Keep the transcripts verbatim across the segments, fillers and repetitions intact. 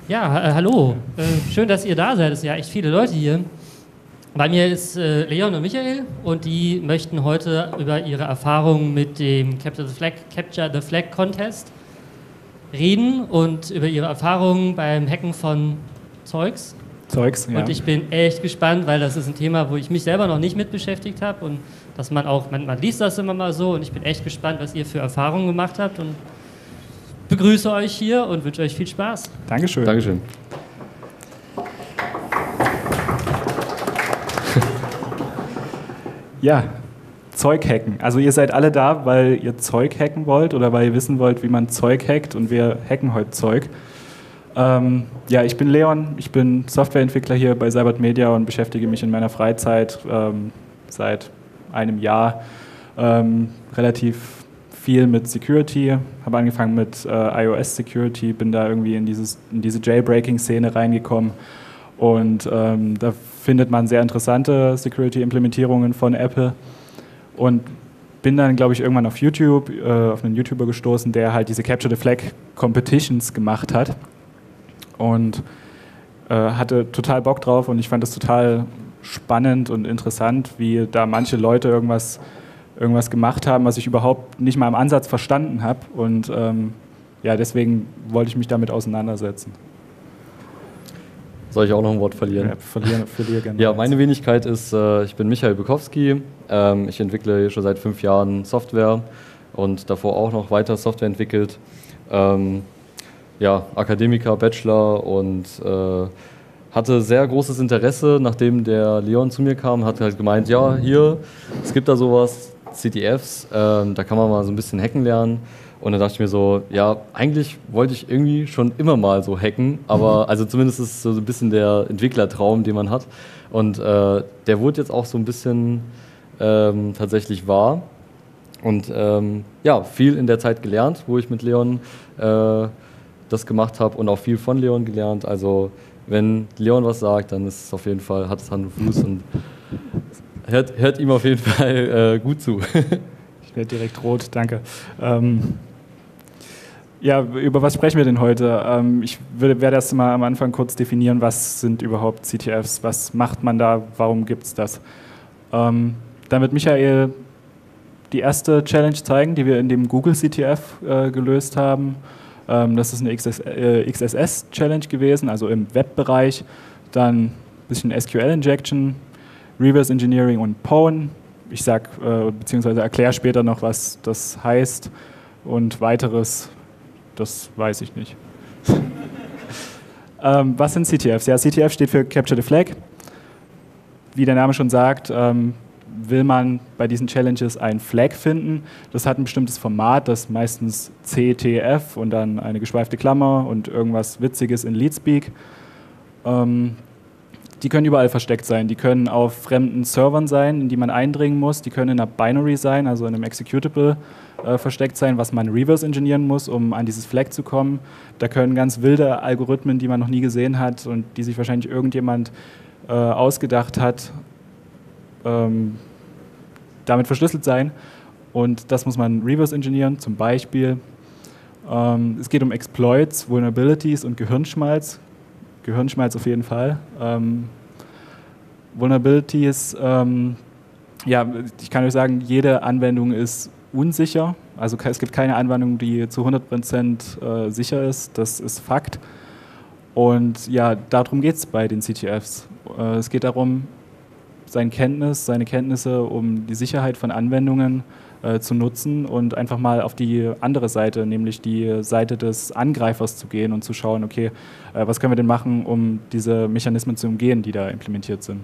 Ja, äh, hallo. Äh, schön, dass ihr da seid. Es sind ja echt viele Leute hier. Bei mir ist äh, Leon und Michael und die möchten heute über ihre Erfahrungen mit dem Capture the Flag, Capture the Flag Contest reden und über ihre Erfahrungen beim Hacken von Zeugs. Zeugs, ja. Und ich bin echt gespannt, weil das ist ein Thema, wo ich mich selber noch nicht mit beschäftigt habe und dass man auch, man, man liest das immer mal so und ich bin echt gespannt, was ihr für Erfahrungen gemacht habt und begrüße euch hier und wünsche euch viel Spaß. Dankeschön. Dankeschön. Ja, Zeug hacken. Also ihr seid alle da, weil ihr Zeug hacken wollt oder weil ihr wissen wollt, wie man Zeug hackt und wir hacken heute Zeug. Ähm, ja, ich bin Leon, ich bin Softwareentwickler hier bei Cybert Media und beschäftige mich in meiner Freizeit ähm, seit einem Jahr ähm, relativ viel mit Security, habe angefangen mit äh, iOS Security, bin da irgendwie in, dieses, in diese Jailbreaking-Szene reingekommen und ähm, da findet man sehr interessante Security-Implementierungen von Apple und bin dann, glaube ich, irgendwann auf YouTube, äh, auf einen YouTuber gestoßen, der halt diese Capture the Flag Competitions gemacht hat und äh, hatte total Bock drauf und ich fand das total spannend und interessant, wie da manche Leute irgendwas irgendwas gemacht haben, was ich überhaupt nicht mal im Ansatz verstanden habe. Und ähm, ja, deswegen wollte ich mich damit auseinandersetzen. Soll ich auch noch ein Wort verlieren? Ja, verliere, verliere gerne. Ja, meine Wenigkeit ist, äh, ich bin Michael Bukowski. Ähm, ich entwickle schon seit fünf Jahren Software und davor auch noch weiter Software entwickelt. Ähm, ja, Akademiker, Bachelor und äh, hatte sehr großes Interesse, nachdem der Leon zu mir kam, hat halt gemeint, ja, hier, es gibt da sowas, C T Fs, ähm, da kann man mal so ein bisschen hacken lernen. Und dann dachte ich mir so, ja, eigentlich wollte ich irgendwie schon immer mal so hacken, aber also zumindest ist es so ein bisschen der Entwicklertraum, den man hat. Und äh, der wurde jetzt auch so ein bisschen ähm, tatsächlich wahr. Und ähm, ja, viel in der Zeit gelernt, wo ich mit Leon äh, das gemacht habe und auch viel von Leon gelernt. Also wenn Leon was sagt, dann ist es auf jeden Fall, hat es Hand und Fuß und hört, hört ihm auf jeden Fall äh, gut zu. Ich werde direkt rot, danke. Ähm, ja, über was sprechen wir denn heute? Ähm, ich würde, werde erst mal am Anfang kurz definieren, was sind überhaupt C T Fs, was macht man da, warum gibt es das? Ähm, dann wird Michael die erste Challenge zeigen, die wir in dem Google C T F äh, gelöst haben. Ähm, das ist eine X S S-Challenge gewesen, also im Webbereich. Dann ein bisschen S Q L-Injection, Reverse Engineering und Pwn. Ich sag, äh, beziehungsweise erkläre später noch, was das heißt. Und weiteres, das weiß ich nicht. ähm, was sind C T Fs? Ja, C T F steht für Capture the Flag. Wie der Name schon sagt, ähm, will man bei diesen Challenges ein Flag finden. Das hat ein bestimmtes Format, das meistens C T F und dann eine geschweifte Klammer und irgendwas Witziges in Leetspeak. Ähm, die können überall versteckt sein. Die können auf fremden Servern sein, in die man eindringen muss. Die können in einer Binary sein, also in einem Executable äh, versteckt sein, was man reverse engineeren muss, um an dieses Flag zu kommen. Da können ganz wilde Algorithmen, die man noch nie gesehen hat und die sich wahrscheinlich irgendjemand äh, ausgedacht hat, ähm, damit verschlüsselt sein. Und das muss man reverse engineeren, zum Beispiel. Ähm, es geht um Exploits, Vulnerabilities und Gehirnschmalz. Gehirnschmalz auf jeden Fall. Ähm, Vulnerabilities, ähm, ja, ich kann euch sagen, jede Anwendung ist unsicher. Also es gibt keine Anwendung, die zu hundert Prozent äh, sicher ist. Das ist Fakt. Und ja, darum geht es bei den C T Fs. Äh, es geht darum, seine Kenntnis, seine Kenntnisse um die Sicherheit von Anwendungen äh, zu nutzen und einfach mal auf die andere Seite, nämlich die Seite des Angreifers zu gehen und zu schauen, okay, äh, was können wir denn machen, um diese Mechanismen zu umgehen, die da implementiert sind.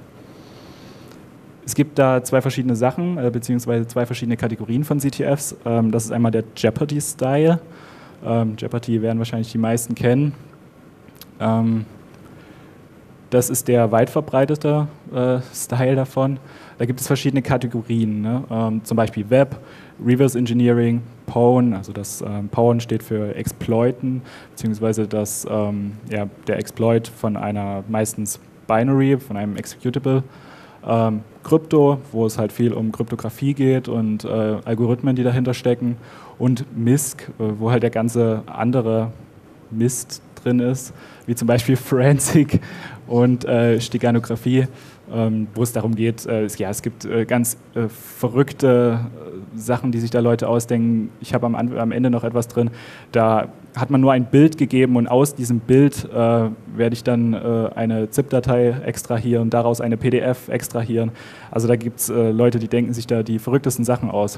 Es gibt da zwei verschiedene Sachen, äh, beziehungsweise zwei verschiedene Kategorien von C T Fs. Ähm, das ist einmal der Jeopardy-Style. Ähm, Jeopardy werden wahrscheinlich die meisten kennen. Ähm, Das ist der weit verbreitete äh, Style davon. Da gibt es verschiedene Kategorien, ne? ähm, zum Beispiel Web, Reverse Engineering, Pwn, also das ähm, Pwn steht für Exploiten, beziehungsweise das, ähm, ja, der Exploit von einer meistens Binary, von einem Executable. Ähm, Krypto, wo es halt viel um Kryptographie geht und äh, Algorithmen, die dahinter stecken. Und M I S C, äh, wo halt der ganze andere Mist drin ist, wie zum Beispiel Forensic und äh, Steganographie, ähm, wo es darum geht, äh, es, ja, es gibt äh, ganz äh, verrückte äh, Sachen, die sich da Leute ausdenken. Ich habe am, am Ende noch etwas drin, da hat man nur ein Bild gegeben und aus diesem Bild äh, werde ich dann äh, eine ZIP-Datei extrahieren, daraus eine P D F extrahieren. Also da gibt es äh, Leute, die denken sich da die verrücktesten Sachen aus.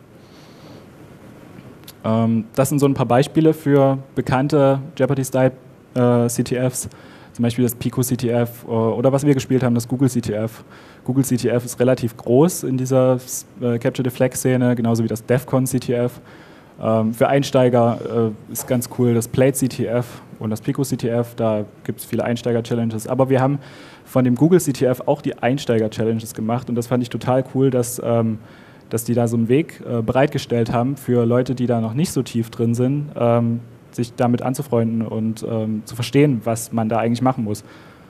Ähm, das sind so ein paar Beispiele für bekannte Jeopardy-Style-C T Fs, zum Beispiel das Pico C T F oder was wir gespielt haben, das Google C T F. Google C T F ist relativ groß in dieser äh, Capture the Flag-Szene, genauso wie das DEFCON C T F. Ähm, für Einsteiger äh, ist ganz cool das Plate C T F und das Pico C T F, da gibt es viele Einsteiger-Challenges. Aber wir haben von dem Google C T F auch die Einsteiger-Challenges gemacht und das fand ich total cool, dass, ähm, dass die da so einen Weg äh, bereitgestellt haben für Leute, die da noch nicht so tief drin sind, ähm, sich damit anzufreunden und ähm, zu verstehen, was man da eigentlich machen muss.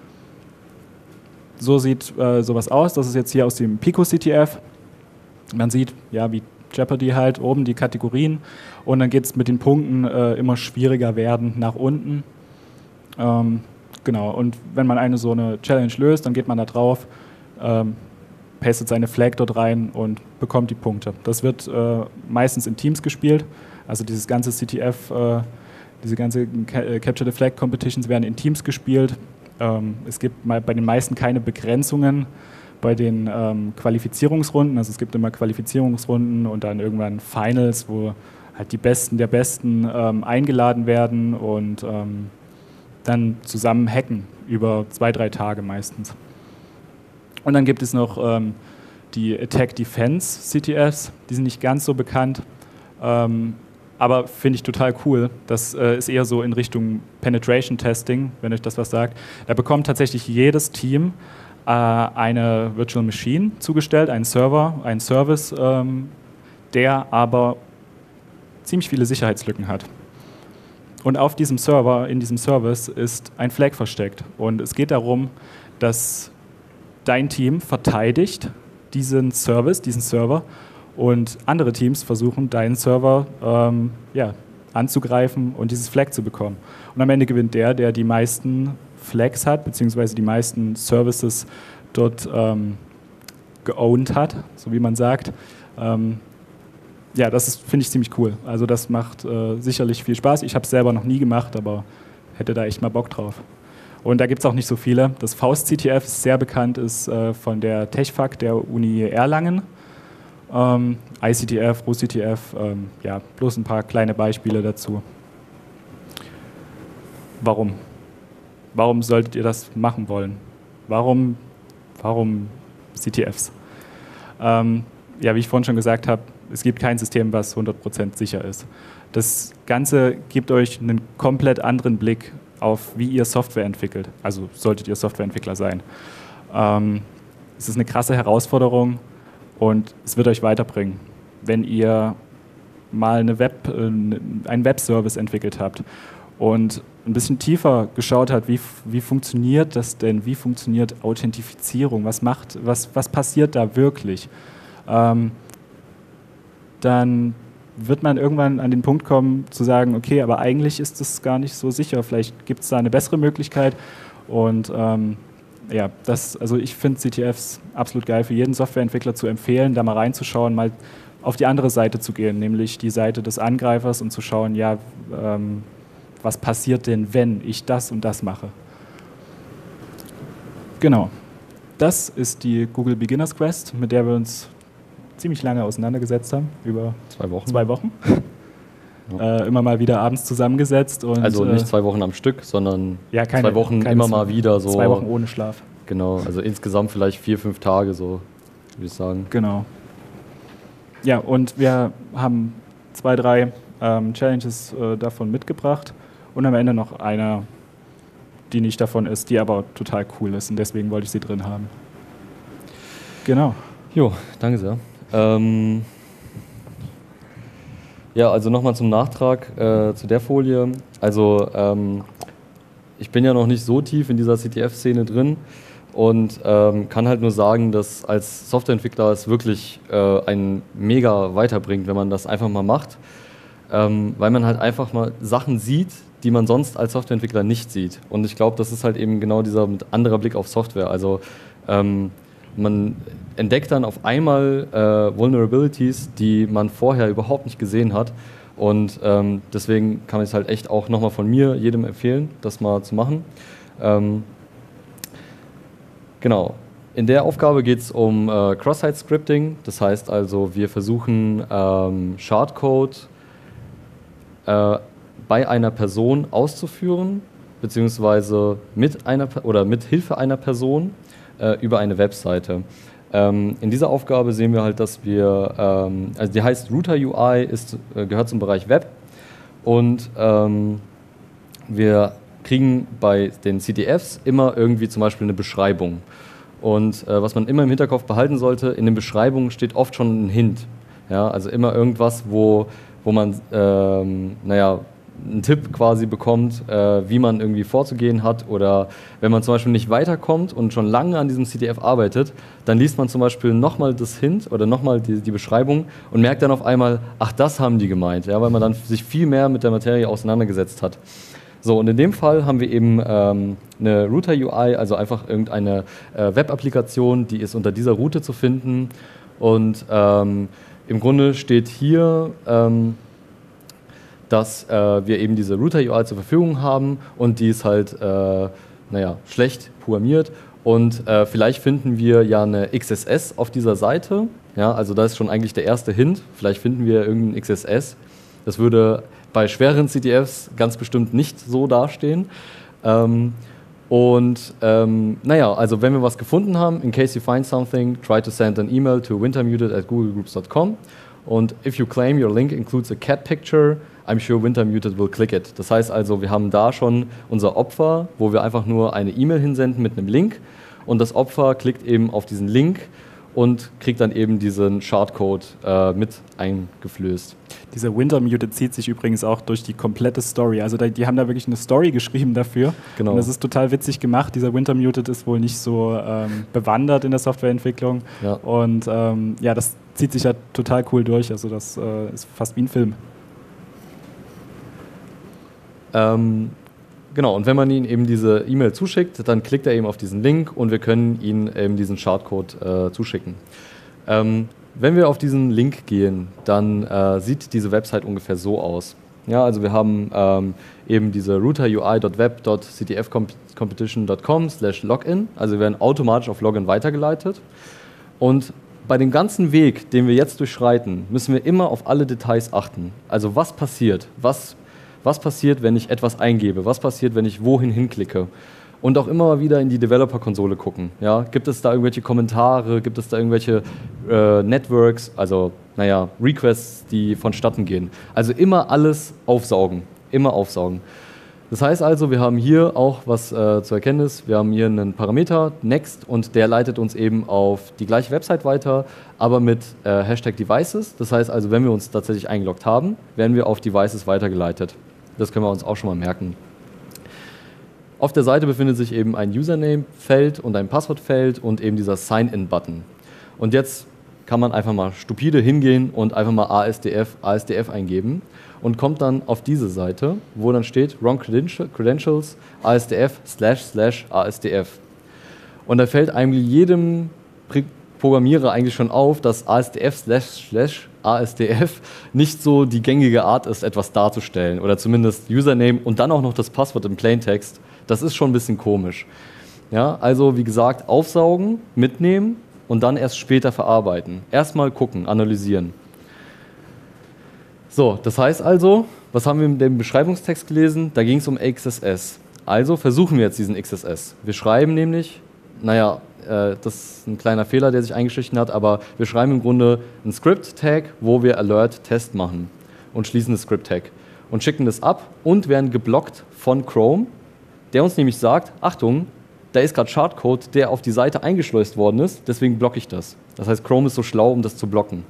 So sieht äh, sowas aus. Das ist jetzt hier aus dem Pico C T F. Man sieht, ja, wie Jeopardy halt, oben die Kategorien und dann geht es mit den Punkten äh, immer schwieriger werden nach unten. Ähm, genau, und wenn man eine so eine Challenge löst, dann geht man da drauf, ähm, pastet seine Flag dort rein und bekommt die Punkte. Das wird äh, meistens in Teams gespielt, also dieses ganze C T F, äh, diese ganze Capture the Flag Competitions werden in Teams gespielt. Ähm, es gibt bei den meisten keine Begrenzungen bei den ähm, Qualifizierungsrunden. Also es gibt immer Qualifizierungsrunden und dann irgendwann Finals, wo halt die Besten der Besten ähm, eingeladen werden und ähm, dann zusammen hacken über zwei, drei Tage meistens. Und dann gibt es noch ähm, die Attack Defense C T Fs, die sind nicht ganz so bekannt. Ähm, Aber finde ich total cool. Das äh, ist eher so in Richtung Penetration Testing, wenn euch das was sagt. Da bekommt tatsächlich jedes Team äh, eine Virtual Machine zugestellt, einen Server, einen Service, ähm, der aber ziemlich viele Sicherheitslücken hat. Und auf diesem Server, in diesem Service, ist ein Flag versteckt. Und es geht darum, dass dein Team verteidigt diesen Service, diesen Server, und andere Teams versuchen, deinen Server ähm, ja, anzugreifen und dieses Flag zu bekommen. Und am Ende gewinnt der, der die meisten Flags hat, beziehungsweise die meisten Services dort ähm, geowned hat, so wie man sagt. Ähm, ja, das finde ich ziemlich cool. Also das macht äh, sicherlich viel Spaß. Ich habe es selber noch nie gemacht, aber hätte da echt mal Bock drauf. Und da gibt es auch nicht so viele. Das Faust C T F ist sehr bekannt, ist äh, von der TechFAC der Uni Erlangen. Ähm, I C T F, RusCT F, ähm, ja, bloß ein paar kleine Beispiele dazu. Warum? Warum solltet ihr das machen wollen? Warum, warum C T Fs? Ähm, ja, wie ich vorhin schon gesagt habe, es gibt kein System, was hundert Prozent sicher ist. Das Ganze gibt euch einen komplett anderen Blick auf, wie ihr Software entwickelt. Also solltet ihr Softwareentwickler sein. Ähm, es ist eine krasse Herausforderung. Und es wird euch weiterbringen, wenn ihr mal eine Web, einen Webservice entwickelt habt und ein bisschen tiefer geschaut habt, wie, wie funktioniert das denn, wie funktioniert Authentifizierung, was, macht, was, was passiert da wirklich, ähm, dann wird man irgendwann an den Punkt kommen zu sagen, okay, aber eigentlich ist das gar nicht so sicher, vielleicht gibt es da eine bessere Möglichkeit und ähm, ja, das, also ich finde C T Fs absolut geil, für jeden Softwareentwickler zu empfehlen, da mal reinzuschauen, mal auf die andere Seite zu gehen, nämlich die Seite des Angreifers und zu schauen, ja, ähm, was passiert denn, wenn ich das und das mache. Genau. Das ist die Google Beginners Quest, mit der wir uns ziemlich lange auseinandergesetzt haben, über zwei Wochen. Zwei Wochen. Ja. Äh, immer mal wieder abends zusammengesetzt. Und, also nicht äh, zwei Wochen am Stück, sondern ja, keine, zwei Wochen keine immer zwei, mal wieder. So. Zwei Wochen ohne Schlaf. Genau, also insgesamt vielleicht vier, fünf Tage, so würde ich sagen. Genau. Ja, und wir haben zwei, drei ähm, Challenges äh, davon mitgebracht und am Ende noch eine, die nicht davon ist, die aber total cool ist und deswegen wollte ich sie drin haben. Genau. Jo, danke sehr. Ähm, ja, also nochmal zum Nachtrag äh, zu der Folie. Also ähm, ich bin ja noch nicht so tief in dieser C T F-Szene drin und ähm, kann halt nur sagen, dass als Softwareentwickler es wirklich äh, einen mega weiterbringt, wenn man das einfach mal macht. ähm, weil man halt einfach mal Sachen sieht, die man sonst als Softwareentwickler nicht sieht. Und ich glaube, das ist halt eben genau dieser anderer Blick auf Software. Also ähm, man entdeckt dann auf einmal äh, Vulnerabilities, die man vorher überhaupt nicht gesehen hat. Und ähm, deswegen kann ich es halt echt auch nochmal von mir jedem empfehlen, das mal zu machen. Ähm, genau. In der Aufgabe geht es um äh, Cross-Site-Scripting. Das heißt also, wir versuchen ähm, Shardcode äh, bei einer Person auszuführen, beziehungsweise mit einer oder mit Hilfe einer Person äh, über eine Webseite. Ähm, in dieser Aufgabe sehen wir halt, dass wir, ähm, also die heißt Router U I, ist, äh, gehört zum Bereich Web und ähm, wir kriegen bei den C D Fs immer irgendwie zum Beispiel eine Beschreibung. Und äh, was man immer im Hinterkopf behalten sollte, in den Beschreibungen steht oft schon ein Hint. Ja, also immer irgendwas, wo, wo man, ähm, naja, einen Tipp quasi bekommt, äh, wie man irgendwie vorzugehen hat, oder wenn man zum Beispiel nicht weiterkommt und schon lange an diesem C D F arbeitet, dann liest man zum Beispiel nochmal das Hint oder nochmal die, die Beschreibung und merkt dann auf einmal, ach, das haben die gemeint, ja, weil man dann sich viel mehr mit der Materie auseinandergesetzt hat. So, und in dem Fall haben wir eben ähm, eine Router U I, also einfach irgendeine äh, Web-Applikation, die ist unter dieser Route zu finden, und ähm, im Grunde steht hier, ähm, dass äh, wir eben diese Router U I zur Verfügung haben, und die ist halt, äh, naja, schlecht programmiert, und äh, vielleicht finden wir ja eine X S S auf dieser Seite, ja, also das ist schon eigentlich der erste Hint, vielleicht finden wir irgendeinen X S S, das würde bei schwereren C D Fs ganz bestimmt nicht so dastehen. Ähm, und ähm, naja, also wenn wir was gefunden haben, in case you find something, try to send an email to wintermuted at googlegroups dot com, und if you claim your link includes a cat picture, I'm sure Wintermuted will click it. Das heißt also, wir haben da schon unser Opfer, wo wir einfach nur eine E-Mail hinsenden mit einem Link, und das Opfer klickt eben auf diesen Link und kriegt dann eben diesen Shardcode äh, mit eingeflößt. Dieser Wintermuted zieht sich übrigens auch durch die komplette Story. Also da, die haben da wirklich eine Story geschrieben dafür. Genau. Und das ist total witzig gemacht. Dieser Wintermuted ist wohl nicht so ähm, bewandert in der Softwareentwicklung. Ja. Und ähm, ja, das zieht sich ja total cool durch. Also das äh, ist fast wie ein Film. Ähm, genau, und wenn man ihm eben diese E-Mail zuschickt, dann klickt er eben auf diesen Link, und wir können ihm eben diesen Shardcode äh, zuschicken. Ähm, wenn wir auf diesen Link gehen, dann äh, sieht diese Website ungefähr so aus. Ja, also wir haben ähm, eben diese router U I dot web dot c t f competition dot com slash login, also wir werden automatisch auf Login weitergeleitet, und bei dem ganzen Weg, den wir jetzt durchschreiten, müssen wir immer auf alle Details achten. Also was passiert, was Was passiert, wenn ich etwas eingebe? Was passiert, wenn ich wohin hinklicke? Und auch immer mal wieder in die Developer-Konsole gucken. Ja? Gibt es da irgendwelche Kommentare? Gibt es da irgendwelche äh, Networks, also naja, Requests, die vonstatten gehen? Also immer alles aufsaugen. Immer aufsaugen. Das heißt also, wir haben hier auch was äh, zur Erkenntnis. Wir haben hier einen Parameter, next, und der leitet uns eben auf die gleiche Website weiter, aber mit äh, Hashtag Devices. Das heißt also, wenn wir uns tatsächlich eingeloggt haben, werden wir auf Devices weitergeleitet. Das können wir uns auch schon mal merken. Auf der Seite befindet sich eben ein Username-Feld und ein Passwortfeld und eben dieser Sign-In-Button. Und jetzt kann man einfach mal stupide hingehen und einfach mal A S D F, A S D F eingeben und kommt dann auf diese Seite, wo dann steht Wrong Credentials, A S D F slash slash A S D F. Und da fällt eigentlich jedem Programmierer eigentlich schon auf, dass A S D F slash slash A S D F nicht so die gängige Art ist, etwas darzustellen, oder zumindest Username und dann auch noch das Passwort im Plaintext. Das ist schon ein bisschen komisch. Ja, also wie gesagt, aufsaugen, mitnehmen und dann erst später verarbeiten. Erstmal gucken, analysieren. So, das heißt also, was haben wir in dem Beschreibungstext gelesen? Da ging es um X S S. Also versuchen wir jetzt diesen X S S. Wir schreiben nämlich, naja, das ist ein kleiner Fehler, der sich eingeschlichen hat, aber wir schreiben im Grunde einen Script-Tag, wo wir Alert-Test machen und schließen das Script-Tag und schicken das ab und werden geblockt von Chrome, der uns nämlich sagt, Achtung, da ist gerade Shardcode, der auf die Seite eingeschleust worden ist, deswegen blocke ich das. Das heißt, Chrome ist so schlau, um das zu blocken.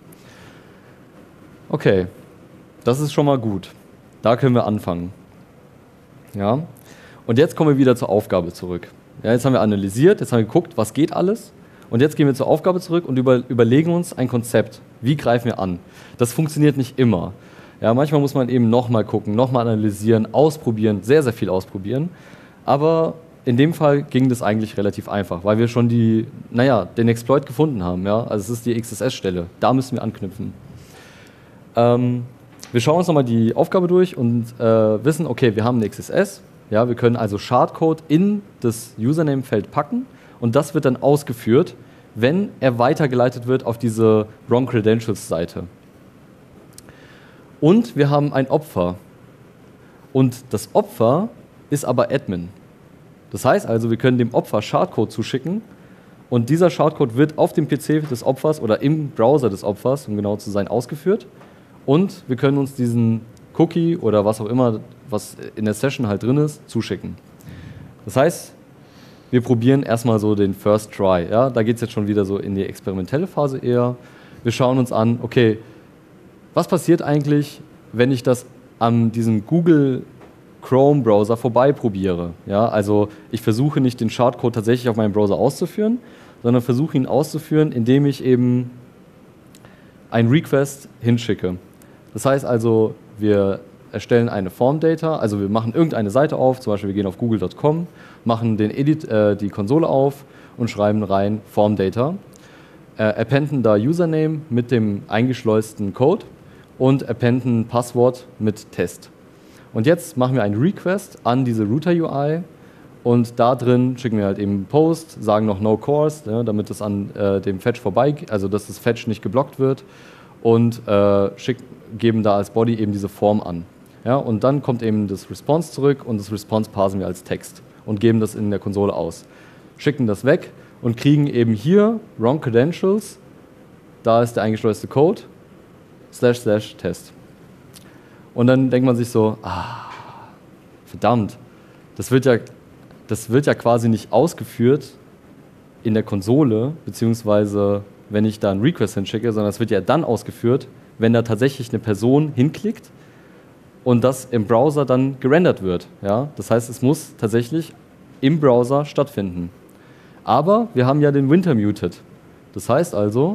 Okay, das ist schon mal gut. Da können wir anfangen. Ja? Und jetzt kommen wir wieder zur Aufgabe zurück. Ja, jetzt haben wir analysiert, jetzt haben wir geguckt, was geht alles, und jetzt gehen wir zur Aufgabe zurück und über, überlegen uns ein Konzept. Wie greifen wir an? Das funktioniert nicht immer. Ja, manchmal muss man eben nochmal gucken, nochmal analysieren, ausprobieren, sehr, sehr viel ausprobieren. Aber in dem Fall ging das eigentlich relativ einfach, weil wir schon die, naja, den Exploit gefunden haben. Ja? Also es ist die X S S-Stelle, da müssen wir anknüpfen. Ähm, wir schauen uns nochmal die Aufgabe durch und äh, wissen, okay, wir haben eine X S S, ja, wir können also Shardcode in das Username-Feld packen und das wird dann ausgeführt, wenn er weitergeleitet wird auf diese Wrong Credentials-Seite. Und wir haben ein Opfer. Und das Opfer ist aber Admin. Das heißt also, wir können dem Opfer Shardcode zuschicken und dieser Shardcode wird auf dem P C des Opfers oder im Browser des Opfers, um genau zu sein, ausgeführt. Und wir können uns diesen Cookie oder was auch immer, was in der Session halt drin ist, zuschicken. Das heißt, wir probieren erstmal so den First Try. Ja? Da geht es jetzt schon wieder so in die experimentelle Phase eher. Wir schauen uns an, okay, was passiert eigentlich, wenn ich das an diesem Google Chrome Browser vorbei probiere? Ja, also ich versuche nicht den Shardcode tatsächlich auf meinem Browser auszuführen, sondern versuche ihn auszuführen, indem ich eben ein Request hinschicke. Das heißt also, wir erstellen eine Form Data, also wir machen irgendeine Seite auf, zum Beispiel wir gehen auf google Punkt com, machen den Edit, äh, die Konsole auf und schreiben rein Form Data, äh, appenden da Username mit dem eingeschleusten Code und appenden Passwort mit Test. Und jetzt machen wir einen Request an diese Router-U I und da drin schicken wir halt eben Post, sagen noch No Course, ja, damit es an äh, dem Fetch vorbei, also dass das Fetch nicht geblockt wird und äh, schick, geben da als Body eben diese Form an. Ja, und dann kommt eben das Response zurück und das Response parsen wir als Text und geben das in der Konsole aus. Schicken das weg und kriegen eben hier Wrong Credentials, da ist der eingeschleuste Code, slash slash Test. Und dann denkt man sich so, ah, verdammt, das wird ja, das wird ja quasi nicht ausgeführt in der Konsole, beziehungsweise wenn ich da einen Request hinschicke, sondern es wird ja dann ausgeführt, wenn da tatsächlich eine Person hinklickt und das im Browser dann gerendert wird. Ja? Das heißt, es muss tatsächlich im Browser stattfinden. Aber wir haben ja den Winter muted. Das heißt also,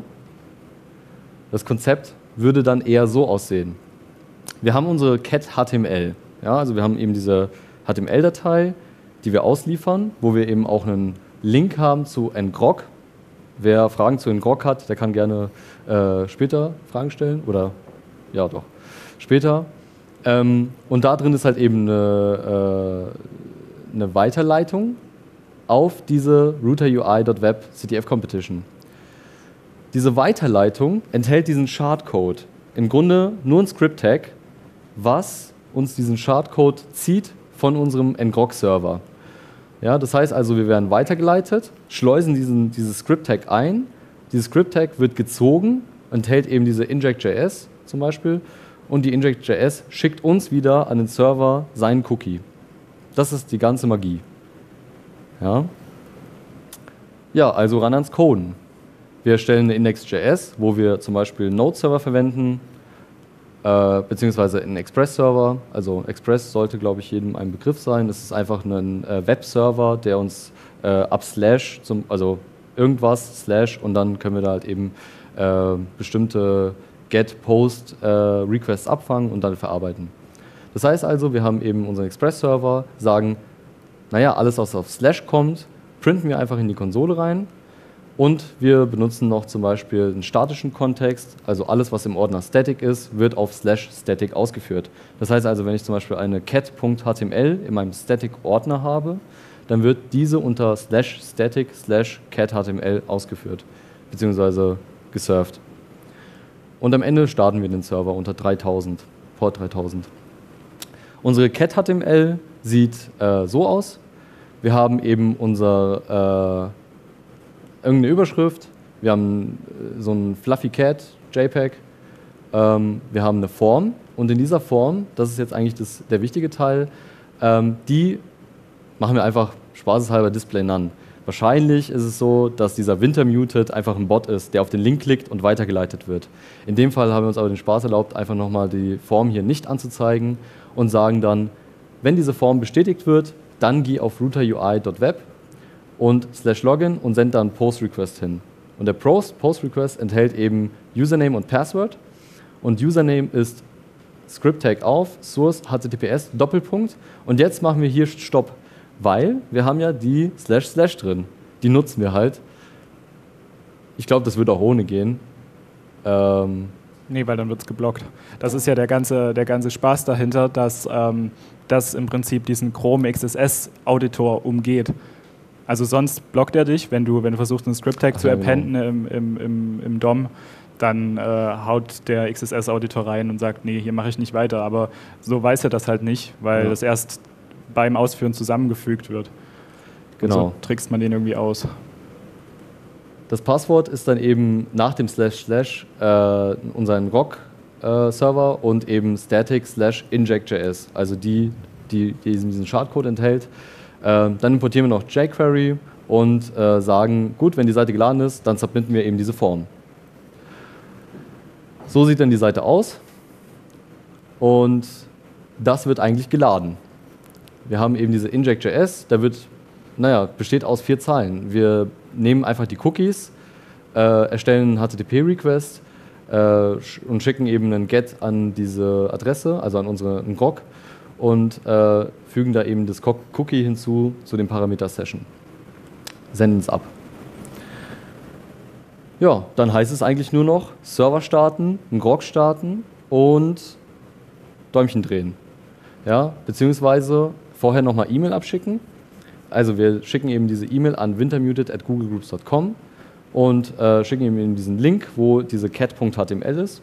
das Konzept würde dann eher so aussehen. Wir haben unsere cat H T M L. Ja? Also wir haben eben diese H T M L-Datei, die wir ausliefern, wo wir eben auch einen Link haben zu ngrok. Wer Fragen zu ngrok hat, der kann gerne äh, später Fragen stellen. Oder, ja doch, später. Ähm, und da drin ist halt eben eine, äh, eine Weiterleitung auf diese router-U I.web C T F Competition. Diese Weiterleitung enthält diesen Shardcode. Im Grunde nur ein Script-Tag, was uns diesen Shardcode zieht von unserem ngrok-Server. Ja, das heißt also, wir werden weitergeleitet, schleusen diesen, dieses Script-Tag ein. Dieses Script-Tag wird gezogen, enthält eben diese inject.js zum Beispiel. Und die inject.js schickt uns wieder an den Server seinen Cookie. Das ist die ganze Magie. Ja, ja, also ran ans Coden. Wir erstellen eine Index.js, wo wir zum Beispiel einen Node-Server verwenden, äh, beziehungsweise einen Express-Server. Also Express sollte, glaube ich, jedem ein Begriff sein. Es ist einfach ein äh, Web-Server, der uns äh, ab Slash, zum, also irgendwas, Slash, und dann können wir da halt eben äh, bestimmte Get, Post, äh, Requests abfangen und dann verarbeiten. Das heißt also, wir haben eben unseren Express-Server, sagen, naja, alles, was auf Slash kommt, printen wir einfach in die Konsole rein. Und wir benutzen noch zum Beispiel einen statischen Kontext, also alles, was im Ordner Static ist, wird auf slash Static ausgeführt. Das heißt also, wenn ich zum Beispiel eine cat.html in meinem Static-Ordner habe, dann wird diese unter slash Static slash cat.html ausgeführt, beziehungsweise gesurft. Und am Ende starten wir den Server unter dreitausend, Port dreitausend. Unsere cat.html sieht äh, so aus. Wir haben eben unser äh, irgendeine Überschrift, wir haben so ein Fluffy Cat JPEG, ähm, wir haben eine Form und in dieser Form, das ist jetzt eigentlich das, der wichtige Teil, ähm, die machen wir einfach spaßeshalber Display None. Wahrscheinlich ist es so, dass dieser Winter muted einfach ein Bot ist, der auf den Link klickt und weitergeleitet wird. In dem Fall haben wir uns aber den Spaß erlaubt, einfach nochmal die Form hier nicht anzuzeigen und sagen dann, wenn diese Form bestätigt wird, dann geh auf router-U I.web und slash login und send dann Post-Request hin. Und der Post-Request enthält eben Username und Password. Und Username ist Script Tag auf, Source H T T P S, Doppelpunkt. Und jetzt machen wir hier Stopp, weil wir haben ja die Slash Slash drin. Die nutzen wir halt. Ich glaube, das wird auch ohne gehen. Ähm, nee, weil dann wird es geblockt. Das ist ja der ganze, der ganze Spaß dahinter, dass ähm, das im Prinzip diesen Chrome X S S-Auditor umgeht. Also sonst blockt er dich, wenn du, wenn du versuchst, einen Script-Tag zu ja, appenden genau. im, im, im, im D O M, dann äh, haut der X S S-Auditor rein und sagt, nee, hier mache ich nicht weiter. Aber so weiß er das halt nicht, weil ja. das erst beim Ausführen zusammengefügt wird. Genau. Und so trickst man den irgendwie aus. Das Passwort ist dann eben nach dem Slash Slash äh, unseren R O C-Server äh, und eben static slash inject.js, also die, die, die diesen Schadcode enthält. Äh, dann importieren wir noch jQuery und äh, sagen, gut, wenn die Seite geladen ist, dann submitten wir eben diese Form. So sieht dann die Seite aus und das wird eigentlich geladen. Wir haben eben diese inject.js, der wird, naja, besteht aus vier Zeilen. Wir nehmen einfach die Cookies, äh, erstellen einen H T T P-Request äh, und schicken eben einen Get an diese Adresse, also an unsere einen G R O C und äh, fügen da eben das Cookie hinzu zu dem Parameter Session. Senden es ab. Ja, dann heißt es eigentlich nur noch Server starten, einen G R O C starten und Däumchen drehen. Ja, beziehungsweise vorher nochmal E-Mail abschicken. Also wir schicken eben diese E-Mail an wintermuted at googlegroups dot com und äh, schicken ihm diesen Link, wo diese cat.html ist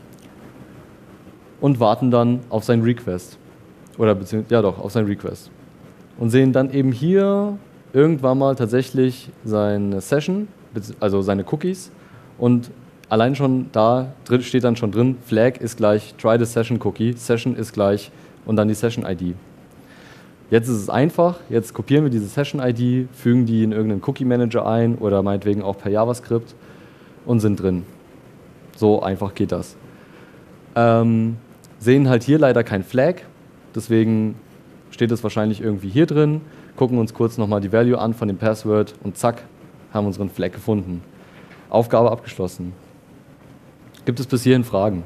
und warten dann auf seinen Request. Oder beziehungsweise, ja doch, auf seinen Request. Und sehen dann eben hier irgendwann mal tatsächlich seine Session, also seine Cookies und allein schon da drin steht dann schon drin, Flag ist gleich try the session cookie, Session ist gleich und dann die Session I D. Jetzt ist es einfach, jetzt kopieren wir diese Session I D, fügen die in irgendeinen Cookie Manager ein oder meinetwegen auch per JavaScript und sind drin. So einfach geht das. Ähm, sehen halt hier leider kein Flag, deswegen steht es wahrscheinlich irgendwie hier drin, gucken uns kurz nochmal die Value an von dem Password und zack, haben unseren Flag gefunden. Aufgabe abgeschlossen. Gibt es bis hierhin Fragen?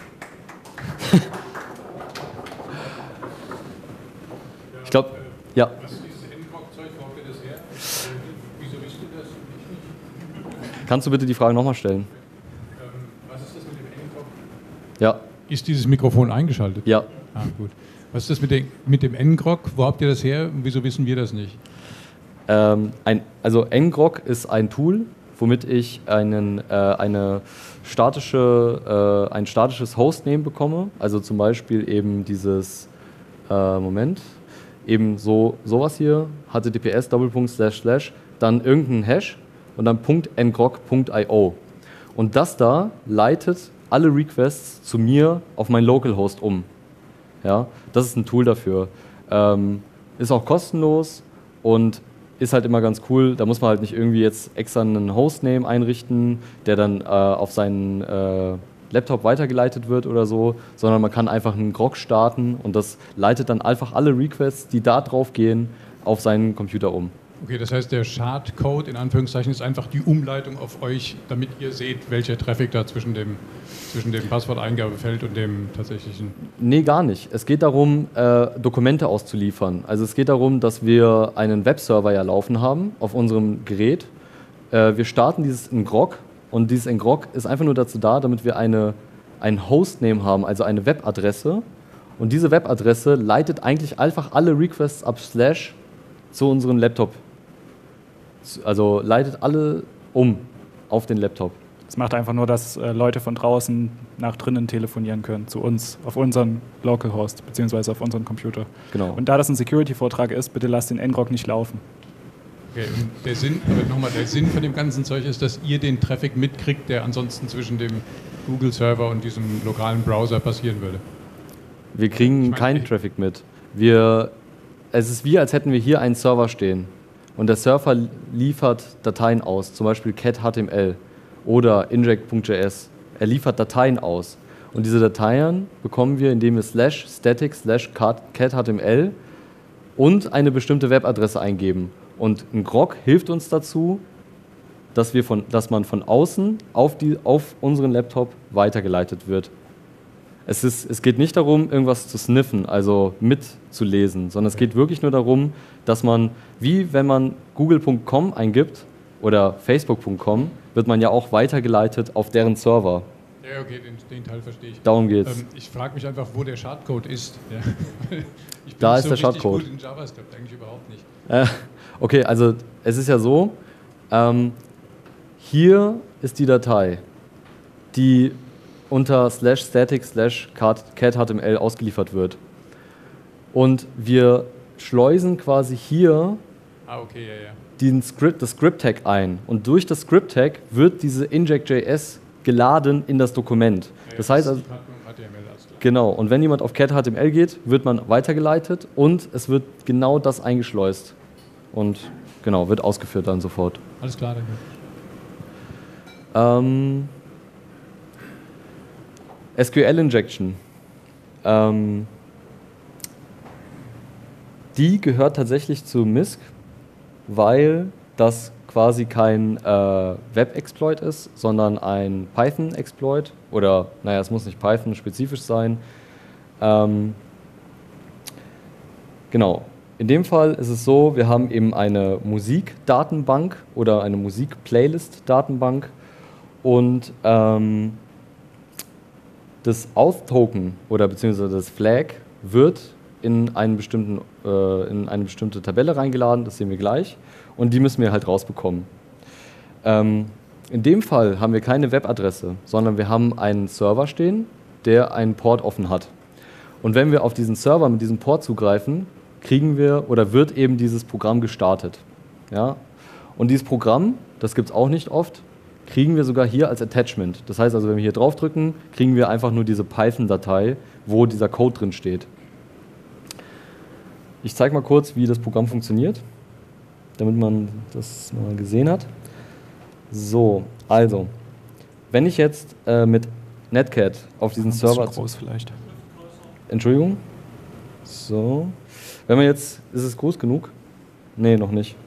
Ich glaube, ja. Was ist dieses N G R O C-Zeug? Wo habt ihr das her? Wieso wisst ihr das? Ich nicht. Kannst du bitte die Frage nochmal stellen? Ähm, was ist das mit dem N G R O C? Ja. Ist dieses Mikrofon eingeschaltet? Ja. Ah, gut. Was ist das mit dem, mit dem N G R O C? Wo habt ihr das her und wieso wissen wir das nicht? Ähm, ein, also N G R O C ist ein Tool, womit ich einen, äh, eine statische, äh, ein statisches Hostname bekomme. Also zum Beispiel eben dieses, äh, Moment, eben so sowas hier, H T T P S Doppelpunkt Slash Slash, dann irgendein Hash und dann .ngrok.io. Und das da leitet alle Requests zu mir auf mein Localhost um. Ja, das ist ein Tool dafür. Ähm, ist auch kostenlos und ist halt immer ganz cool. Da muss man halt nicht irgendwie jetzt extra einen Hostname einrichten, der dann äh, auf seinen äh, Laptop weitergeleitet wird oder so, sondern man kann einfach einen Grok starten und das leitet dann einfach alle Requests, die da drauf gehen, auf seinen Computer um. Okay, das heißt, der Schadcode in Anführungszeichen ist einfach die Umleitung auf euch, damit ihr seht, welcher Traffic da zwischen dem, zwischen dem Passworteingabefeld und dem tatsächlichen... Nee, gar nicht. Es geht darum, äh, Dokumente auszuliefern. Also es geht darum, dass wir einen Webserver ja laufen haben auf unserem Gerät. Äh, wir starten dieses N G R O C und dieses N G R O C ist einfach nur dazu da, damit wir eine, ein Hostname haben, also eine Webadresse. Und diese Webadresse leitet eigentlich einfach alle Requests ab Slash zu unserem Laptop. Also leitet alle um auf den Laptop. Das macht einfach nur, dass äh, Leute von draußen nach drinnen telefonieren können, zu uns, auf unseren Localhost, beziehungsweise auf unseren Computer. Genau. Und da das ein Security-Vortrag ist, bitte lasst den N G R O C nicht laufen. Okay, und der Sinn, aber nochmal, der Sinn von dem ganzen Zeug ist, dass ihr den Traffic mitkriegt, der ansonsten zwischen dem Google-Server und diesem lokalen Browser passieren würde. Wir kriegen Ich mein, keinen ich- Traffic mit. Wir, es ist wie, als hätten wir hier einen Server stehen. Und der Server liefert Dateien aus, zum Beispiel cat.html oder inject.js. Er liefert Dateien aus. Und diese Dateien bekommen wir, indem wir slash static slash cat.html und eine bestimmte Webadresse eingeben. Und ein G R O C hilft uns dazu, dass, wir von, dass man von außen auf, die, auf unseren Laptop weitergeleitet wird. Es, ist, es geht nicht darum, irgendwas zu sniffen, also mitzulesen, sondern es geht wirklich nur darum, dass man, wie wenn man google punkt com eingibt oder facebook punkt com, wird man ja auch weitergeleitet auf deren Server. Ja, okay, den, den Teil verstehe ich. Darum geht's. Ähm, ich frage mich einfach, wo der Schadcode ist. Ja. Ich bin Da nicht ist so der richtig Schadcode. gut in JavaScript, eigentlich überhaupt nicht. Äh, okay, also es ist ja so, ähm, hier ist die Datei, die unter slash static slash cat.html ausgeliefert wird. Und wir schleusen quasi hier Ah, okay, ja, ja. den Script, das Script-Tag ein. Und durch das Script-Tag wird diese inject.js geladen in das Dokument. Das heißt also, genau, und wenn jemand auf cat.html geht, wird man weitergeleitet und es wird genau das eingeschleust. Und genau, wird ausgeführt dann sofort. Alles klar, danke. Ähm, S Q L-Injection. Ähm, die gehört tatsächlich zu M I S C, weil das quasi kein äh, Web-Exploit ist, sondern ein Python-Exploit. Oder, naja, es muss nicht Python-spezifisch sein. Ähm, genau. In dem Fall ist es so, wir haben eben eine Musikdatenbank oder eine Musik-Playlist-Datenbank und ähm, das Auth-Token oder beziehungsweise das Flag wird in, einen bestimmten, äh, in eine bestimmte Tabelle reingeladen, das sehen wir gleich, und die müssen wir halt rausbekommen. Ähm, in dem Fall haben wir keine Webadresse, sondern wir haben einen Server stehen, der einen Port offen hat. Und wenn wir auf diesen Server mit diesem Port zugreifen, kriegen wir oder wird eben dieses Programm gestartet. Ja? Und dieses Programm, das gibt es auch nicht oft, kriegen wir sogar hier als Attachment. Das heißt also, wenn wir hier draufdrücken, kriegen wir einfach nur diese Python-Datei, wo dieser Code drin steht. Ich zeige mal kurz, wie das Programm funktioniert, damit man das mal gesehen hat. So, also, wenn ich jetzt äh, mit Netcat auf diesen Ein bisschen Server... groß vielleicht. Entschuldigung. So. Wenn man jetzt... Ist es groß genug? Nee, noch nicht.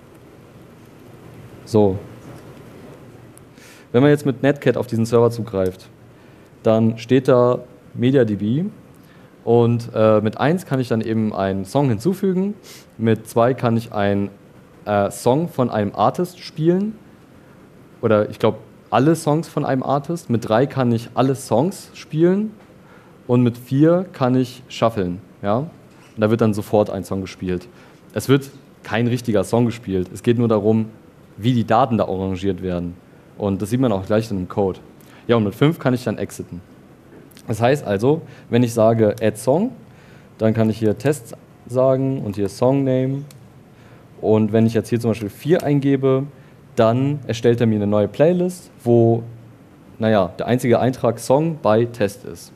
So. Wenn man jetzt mit Netcat auf diesen Server zugreift, dann steht da MediaDB und äh, mit eins kann ich dann eben einen Song hinzufügen, mit zwei kann ich einen äh, Song von einem Artist spielen oder ich glaube alle Songs von einem Artist, mit drei kann ich alle Songs spielen und mit vier kann ich shuffeln. Ja? Und da wird dann sofort ein Song gespielt. Es wird kein richtiger Song gespielt, es geht nur darum, wie die Daten da arrangiert werden. Und das sieht man auch gleich in dem Code. Ja, und mit fünf kann ich dann exiten. Das heißt also, wenn ich sage Add Song, dann kann ich hier Test sagen und hier Song Name. Und wenn ich jetzt hier zum Beispiel vier eingebe, dann erstellt er mir eine neue Playlist, wo, naja, der einzige Eintrag Song bei Test ist.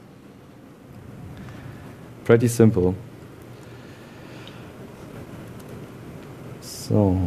Pretty simple. So.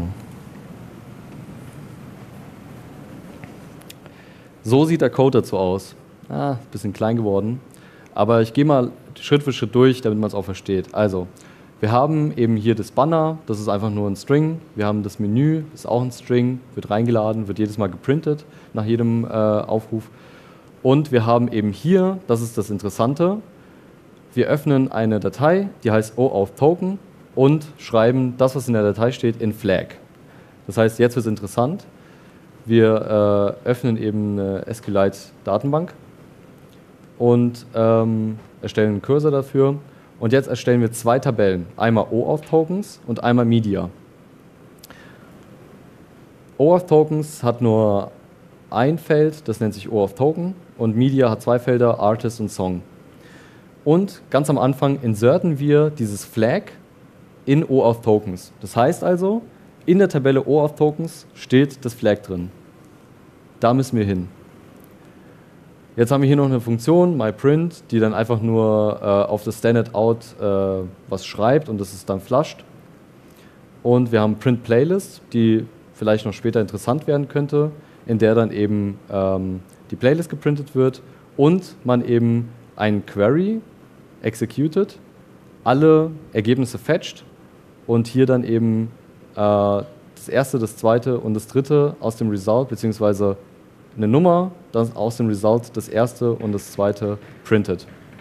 So sieht der Code dazu aus. Ah, bisschen klein geworden. Aber ich gehe mal Schritt für Schritt durch, damit man es auch versteht. Also, wir haben eben hier das Banner, das ist einfach nur ein String. Wir haben das Menü, das ist auch ein String, wird reingeladen, wird jedes Mal geprintet nach jedem äh, Aufruf. Und wir haben eben hier, das ist das Interessante, wir öffnen eine Datei, die heißt OAuthToken und schreiben das, was in der Datei steht, in Flag. Das heißt, jetzt wird es interessant. Wir äh, öffnen eben eine SQLite-Datenbank und ähm, erstellen einen Cursor dafür. Und jetzt erstellen wir zwei Tabellen, einmal OAuth-Tokens und einmal Media. OAuth-Tokens hat nur ein Feld, das nennt sich OAuth-Token, und Media hat zwei Felder, Artist und Song. Und ganz am Anfang inserten wir dieses Flag in OAuth-Tokens. Das heißt also, in der Tabelle OAuth-Tokens steht das Flag drin. Da müssen wir hin. Jetzt haben wir hier noch eine Funktion, myPrint, die dann einfach nur äh, auf das Standard-Out äh, was schreibt und das ist dann flushed. Und wir haben print-Playlist, die vielleicht noch später interessant werden könnte, in der dann eben ähm, die Playlist geprintet wird und man eben ein Query executed, alle Ergebnisse fetcht und hier dann eben äh, das erste, das zweite und das dritte aus dem Result, beziehungsweise eine Nummer, dann aus dem Result das erste und das zweite printet.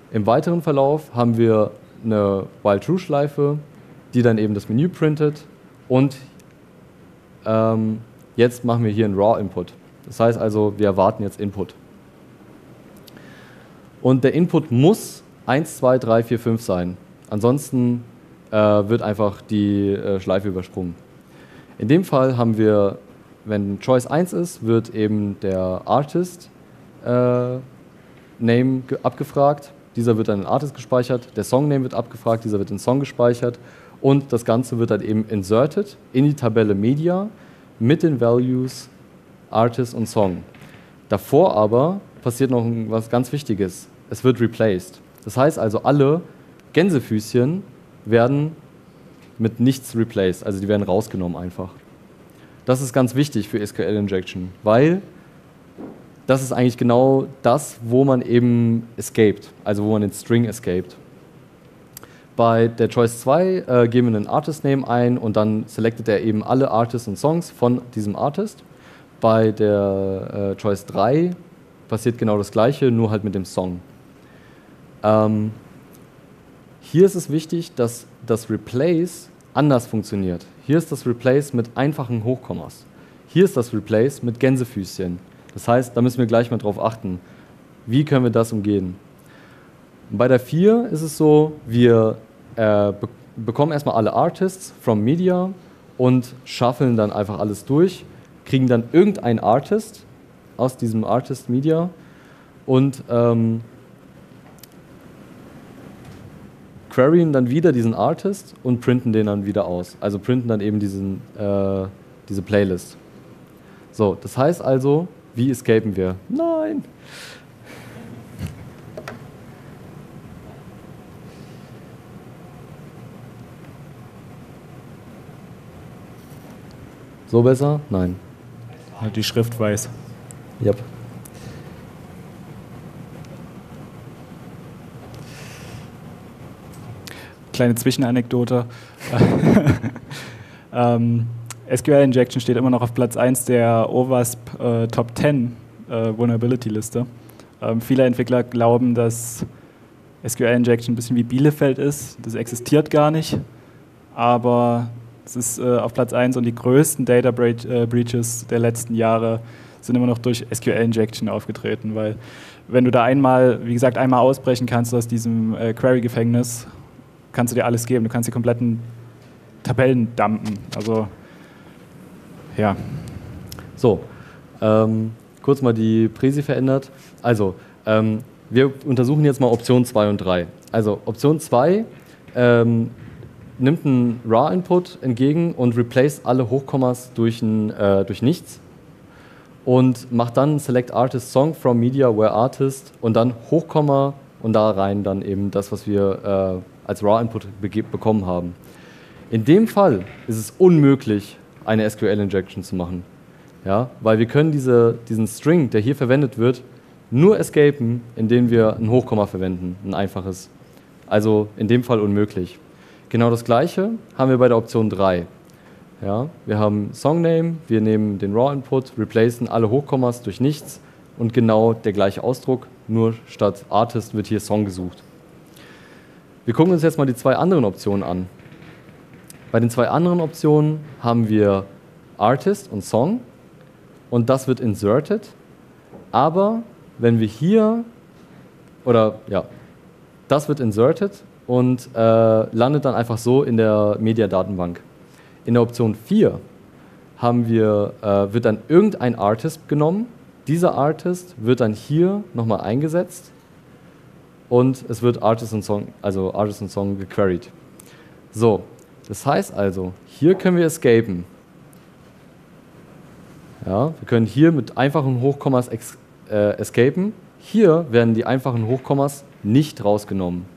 Im weiteren Verlauf haben wir eine While-True-Schleife, die dann eben das Menü printet und ähm, jetzt machen wir hier einen Raw-Input. Das heißt also, wir erwarten jetzt Input. Und der Input muss eins, zwei, drei, vier, fünf sein. Ansonsten äh, wird einfach die äh, Schleife übersprungen. In dem Fall haben wir, wenn Choice eins ist, wird eben der Artist äh, Name abgefragt. Dieser wird dann in Artist gespeichert. Der Song Name wird abgefragt. Dieser wird in Song gespeichert. Und das Ganze wird dann eben inserted in die Tabelle Media mit den Values Artist und Song. Davor aber passiert noch was ganz Wichtiges. Es wird replaced. Das heißt also, alle Gänsefüßchen werden mit nichts replaced. Also die werden rausgenommen einfach. Das ist ganz wichtig für S Q L-Injection, weil das ist eigentlich genau das, wo man eben escaped, also wo man den String escaped. Bei der Choice zwei äh, geben wir einen Artist-Name ein und dann selectet er eben alle Artists und Songs von diesem Artist. Bei der äh, Choice drei passiert genau das Gleiche, nur halt mit dem Song. Ähm, hier ist es wichtig, dass das Replace anders funktioniert. Hier ist das Replace mit einfachen Hochkommas. Hier ist das Replace mit Gänsefüßchen. Das heißt, da müssen wir gleich mal drauf achten. Wie können wir das umgehen? Bei der vier ist es so, wir äh, be bekommen erstmal alle Artists from Media und shuffeln dann einfach alles durch, kriegen dann irgendein Artist aus diesem Artist Media und ähm, queryen dann wieder diesen Artist und printen den dann wieder aus. Also printen dann eben diesen, äh, diese Playlist. So, das heißt also, wie escapen wir? Nein! So besser? Nein. Die Schrift weiß. Yep. Kleine Zwischenanekdote. ähm, S Q L-Injection steht immer noch auf Platz eins der O WASP äh, Top zehn äh, Vulnerability-Liste. Ähm, viele Entwickler glauben, dass S Q L-Injection ein bisschen wie Bielefeld ist. Das existiert gar nicht. Aber es ist äh, auf Platz eins und die größten Data Breach, äh, Breaches der letzten Jahre sind immer noch durch S Q L-Injection aufgetreten. Weil wenn du da einmal, wie gesagt, einmal ausbrechen kannst aus diesem äh, Query-Gefängnis, kannst du dir alles geben. Du kannst die kompletten Tabellen dumpen. Also, ja. So, ähm, kurz mal die Präsi verändert. Also, ähm, wir untersuchen jetzt mal Option zwei und drei. Also, Option zwei ähm, nimmt einen Raw-Input entgegen und replaced alle Hochkommas durch, ein, äh, durch nichts und macht dann Select Artist Song from Media where Artist und dann Hochkomma und da rein dann eben das, was wir äh, als Raw-Input bekommen haben. In dem Fall ist es unmöglich, eine S Q L-Injection zu machen. Ja, weil wir können diese, diesen String, der hier verwendet wird, nur escapen, indem wir ein Hochkomma verwenden, ein einfaches. Also in dem Fall unmöglich. Genau das Gleiche haben wir bei der Option drei. Ja, wir haben Songname, wir nehmen den Raw-Input, replacen alle Hochkommas durch nichts und genau der gleiche Ausdruck, nur statt Artist wird hier Song gesucht. Wir gucken uns jetzt mal die zwei anderen Optionen an. Bei den zwei anderen Optionen haben wir Artist und Song und das wird inserted, aber wenn wir hier, oder ja, das wird inserted und äh, landet dann einfach so in der Media-Datenbank. In der Option vier haben wir, äh, wird dann irgendein Artist genommen, dieser Artist wird dann hier nochmal eingesetzt und es wird Artist und Song, also Artist und Song gequeried. So, das heißt also, hier können wir escapen. Ja, wir können hier mit einfachen Hochkommas ex, äh, escapen. Hier werden die einfachen Hochkommas nicht rausgenommen.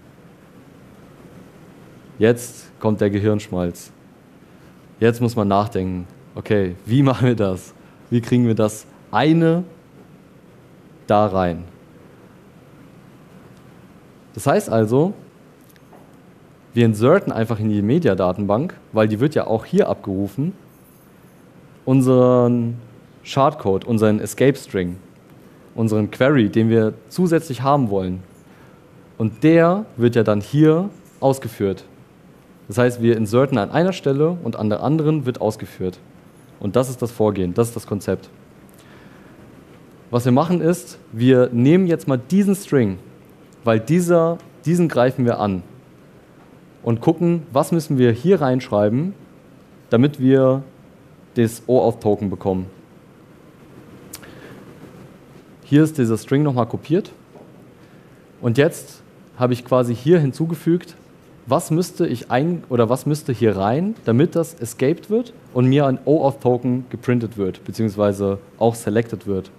Jetzt kommt der Gehirnschmalz. Jetzt muss man nachdenken, okay, wie machen wir das? Wie kriegen wir das eine da rein? Das heißt also, wir inserten einfach in die Media-Datenbank, weil die wird ja auch hier abgerufen, unseren Shardcode, unseren Escape-String, unseren Query, den wir zusätzlich haben wollen. Und der wird ja dann hier ausgeführt. Das heißt, wir inserten an einer Stelle und an der anderen wird ausgeführt. Und das ist das Vorgehen, das ist das Konzept. Was wir machen ist, wir nehmen jetzt mal diesen String, weil dieser, diesen greifen wir an und gucken, was müssen wir hier reinschreiben, damit wir das OAuth-Token bekommen. Hier ist dieser String nochmal kopiert und jetzt habe ich quasi hier hinzugefügt, was müsste ich ein oder was müsste hier rein, damit das escaped wird und mir ein OAuth-Token geprintet wird, beziehungsweise auch selected wird.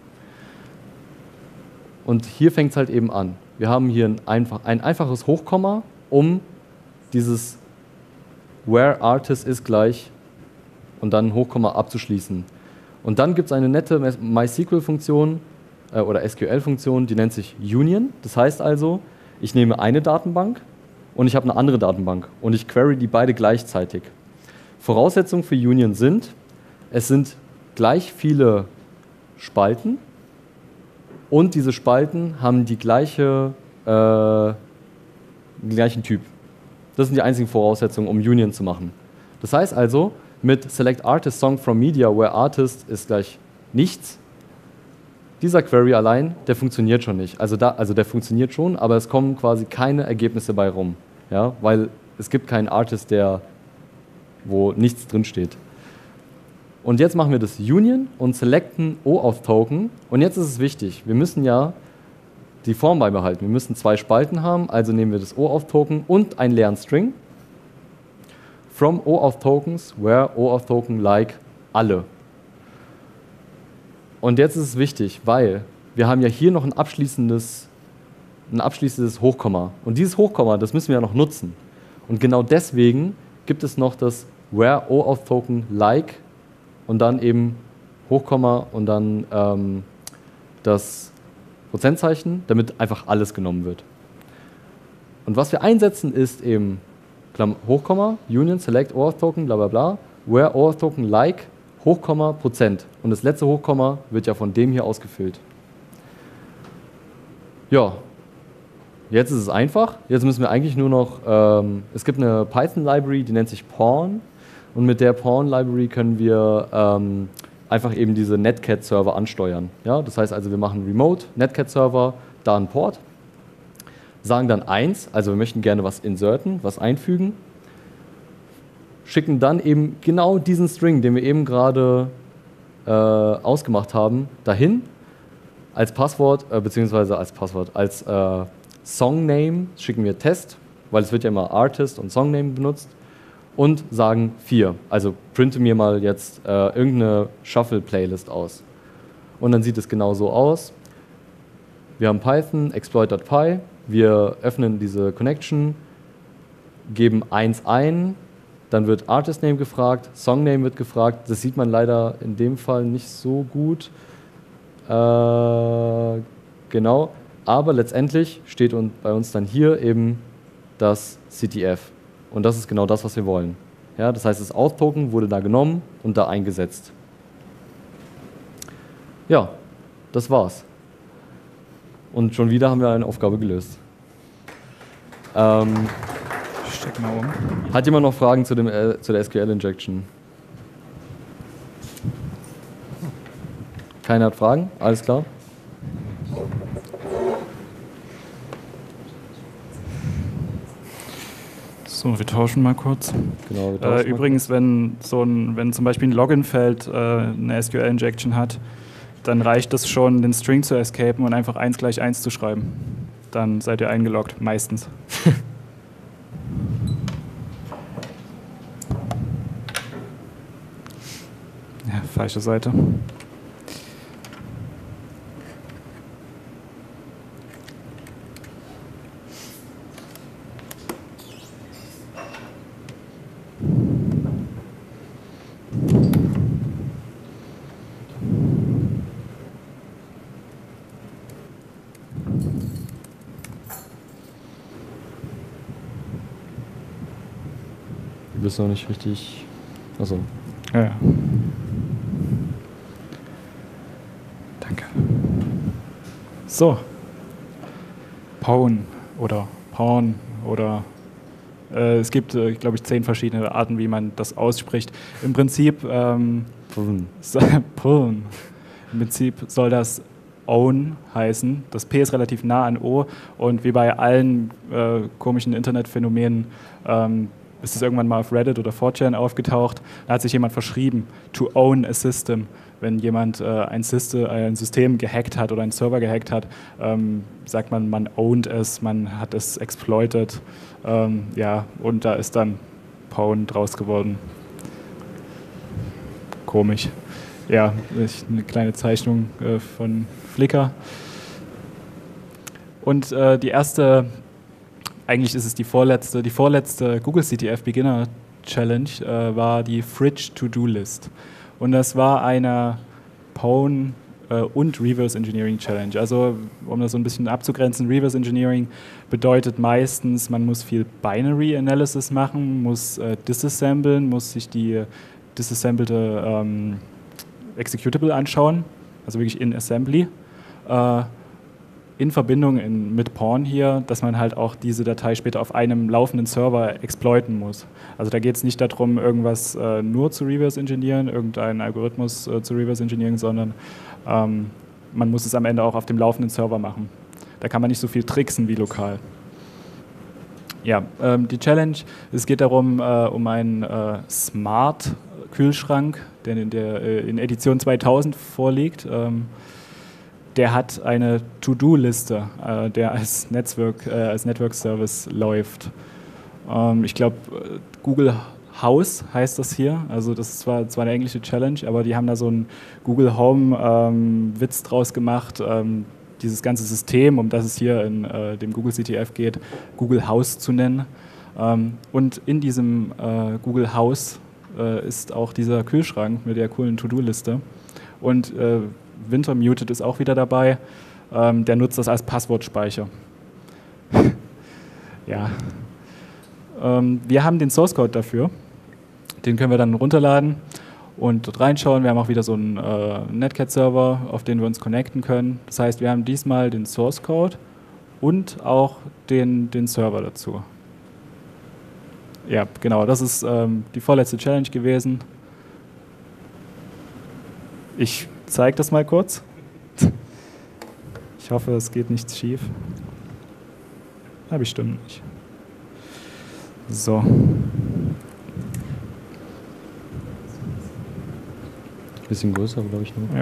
Und hier fängt es halt eben an. Wir haben hier ein, einfach, ein einfaches Hochkomma, um dieses where artist ist gleich und dann ein Hochkomma abzuschließen. Und dann gibt es eine nette MySQL-Funktion äh, oder S Q L-Funktion, die nennt sich Union. Das heißt also, ich nehme eine Datenbank und ich habe eine andere Datenbank und ich query die beide gleichzeitig. Voraussetzungen für Union sind, es sind gleich viele Spalten und diese Spalten haben die gleiche, äh, den gleichen Typ. Das sind die einzigen Voraussetzungen, um Union zu machen. Das heißt also, mit Select Artist Song from Media, where Artist ist gleich nichts, dieser Query allein, der funktioniert schon nicht. Also, da, also der funktioniert schon, aber es kommen quasi keine Ergebnisse bei rum. Ja? Weil es gibt keinen Artist, der, wo nichts drinsteht. Und jetzt machen wir das Union und selecten OAuth-Token. Und jetzt ist es wichtig, wir müssen ja die Form beibehalten. Wir müssen zwei Spalten haben, also nehmen wir das OAuth-Token und einen leeren String. From OAuth-Tokens, where OAuth-Token like alle. Und jetzt ist es wichtig, weil wir haben ja hier noch ein abschließendes, ein abschließendes Hochkomma. Und dieses Hochkomma, das müssen wir ja noch nutzen. Und genau deswegen gibt es noch das where OAuth-Token like und dann eben Hochkomma und dann ähm, das Prozentzeichen, damit einfach alles genommen wird. Und was wir einsetzen ist eben Hochkomma, Union, Select, OAuth-Token, bla bla bla, where OAuth-Token like, Hochkomma, Prozent. Und das letzte Hochkomma wird ja von dem hier ausgefüllt. Ja, jetzt ist es einfach. Jetzt müssen wir eigentlich nur noch, ähm, es gibt eine Python-Library, die nennt sich Pawn. Und mit der Pawn-Library können wir ähm, einfach eben diese Netcat-Server ansteuern. Ja, das heißt also, wir machen Remote, Netcat-Server, da einen Port, sagen dann eins, also wir möchten gerne was inserten, was einfügen, schicken dann eben genau diesen String, den wir eben gerade äh, ausgemacht haben, dahin als Passwort, äh, beziehungsweise als Passwort, als äh, Songname schicken wir Test, weil es wird ja immer Artist und Songname benutzt und sagen vier, also printe mir mal jetzt äh, irgendeine Shuffle-Playlist aus. Und dann sieht es genau so aus. Wir haben Python, exploit.py, wir öffnen diese Connection, geben eins ein, dann wird Artist Name gefragt, Song Name wird gefragt. Das sieht man leider in dem Fall nicht so gut. Äh, genau, aber letztendlich steht bei uns dann hier eben das C T F. Und das ist genau das, was wir wollen. Ja, das heißt, das Auth-Token wurde da genommen und da eingesetzt. Ja, das war's. Und schon wieder haben wir eine Aufgabe gelöst. Ähm, Steck mal um. Hat jemand noch Fragen zu, dem, äh, zu der S Q L-Injection? Keiner hat Fragen? Alles klar? So, wir tauschen mal kurz. Genau, wir tauschen äh, übrigens, wenn, so ein, wenn zum Beispiel ein Login-Feld äh, eine S Q L-Injection hat, dann reicht es schon, den String zu escapen und einfach eins gleich eins zu schreiben. Dann seid ihr eingeloggt, meistens. Ja, falsche Seite. Du bist noch nicht richtig. Achso. Ja, ja. Danke. So. Pawn. oder Pawn oder äh, es gibt, äh, glaube ich, zehn verschiedene Arten, wie man das ausspricht. Im Prinzip, ähm, so, Pawn. Im Prinzip soll das Own heißen. Das P ist relativ nah an O und wie bei allen äh, komischen Internetphänomenen ähm, ist es irgendwann mal auf Reddit oder four chan aufgetaucht. Da hat sich jemand verschrieben, to own a system. Wenn jemand äh, ein, System, ein System gehackt hat oder einen Server gehackt hat, ähm, sagt man, man owned es, man hat es exploited. Ähm, ja, und da ist dann Pawn draus geworden. Komisch. Ja, eine kleine Zeichnung äh, von Flickr. Und äh, die erste, eigentlich ist es die vorletzte, die vorletzte Google C T F Beginner Challenge äh, war die Fridge To-Do List. Und das war eine Pawn äh, und Reverse Engineering Challenge. Also um das so ein bisschen abzugrenzen, Reverse Engineering bedeutet meistens, man muss viel Binary Analysis machen, muss äh, disassemblen, muss sich die disassembelte ähm, Executable anschauen, also wirklich in Assembly, äh, in Verbindung in, mit Pawn hier, dass man halt auch diese Datei später auf einem laufenden Server exploiten muss. Also da geht es nicht darum, irgendwas äh, nur zu reverse engineeren, irgendeinen Algorithmus äh, zu reverse engineeren, sondern ähm, man muss es am Ende auch auf dem laufenden Server machen. Da kann man nicht so viel tricksen wie lokal. Ja, ähm, die Challenge, es geht darum, äh, um einen äh, Smart Kühlschrank, der in, der äh, in Edition zweitausend vorliegt. Ähm, der hat eine To-Do-Liste, äh, der als Netzwerk, äh, als Network Service läuft. Ähm, ich glaube, Google House heißt das hier. Also das ist zwar, zwar eine englische Challenge, aber die haben da so einen Google Home ähm, Witz draus gemacht. Ähm, dieses ganze System, um das es hier in äh, dem Google C T F geht, Google House zu nennen. Ähm, und in diesem äh, Google House äh, ist auch dieser Kühlschrank mit der coolen To-Do-Liste. Und äh, Wintermuted ist auch wieder dabei. Ähm, der nutzt das als Passwortspeicher. Ja. Ähm, wir haben den Source Code dafür. Den können wir dann runterladen und dort reinschauen. Wir haben auch wieder so einen äh, Netcat-Server, auf den wir uns connecten können. Das heißt, wir haben diesmal den Source Code und auch den, den Server dazu. Ja, genau, das ist ähm, die vorletzte Challenge gewesen. Ich zeige das mal kurz. Ich hoffe, es geht nichts schief. Ja, bestimmt nicht. So. Bisschen größer, glaube ich. Noch. Ja. Ja.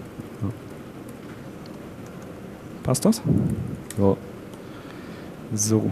Passt das? Ja. So.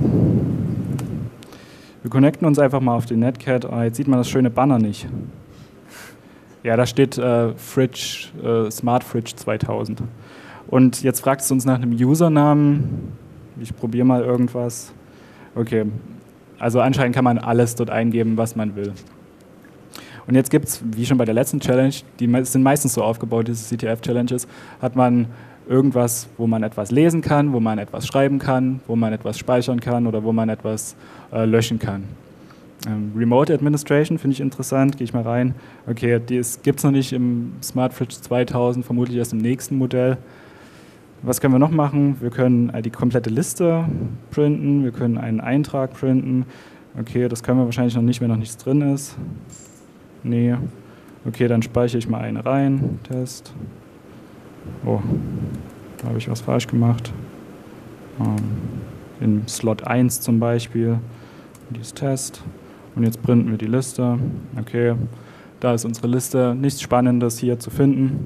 Wir connecten uns einfach mal auf den Netcat. Ah, jetzt sieht man das schöne Banner nicht. Ja, da steht äh, Fridge, äh, Smart Fridge zweitausend. Und jetzt fragt es uns nach einem Usernamen. Ich probiere mal irgendwas. Okay, also anscheinend kann man alles dort eingeben, was man will. Und jetzt gibt es, wie schon bei der letzten Challenge, die sind meistens so aufgebaut, diese C T F-Challenges, hat man irgendwas, wo man etwas lesen kann, wo man etwas schreiben kann, wo man etwas speichern kann oder wo man etwas äh, löschen kann. Ähm, Remote Administration finde ich interessant, gehe ich mal rein. Okay, das gibt es noch nicht im Smart Fridge zweitausend, vermutlich erst im nächsten Modell. Was können wir noch machen? Wir können äh, die komplette Liste printen, wir können einen Eintrag printen. Okay, das können wir wahrscheinlich noch nicht, wenn noch nichts drin ist. Nee. Okay, dann speichere ich mal eine rein. Test. Oh, da habe ich was falsch gemacht. Ähm, in Slot eins zum Beispiel. Dieses Test. Und jetzt printen wir die Liste. Okay, da ist unsere Liste. Nichts Spannendes hier zu finden.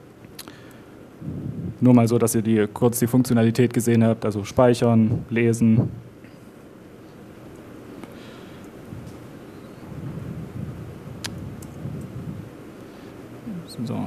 Nur mal so, dass ihr die, kurz die Funktionalität gesehen habt. Also speichern, lesen. So.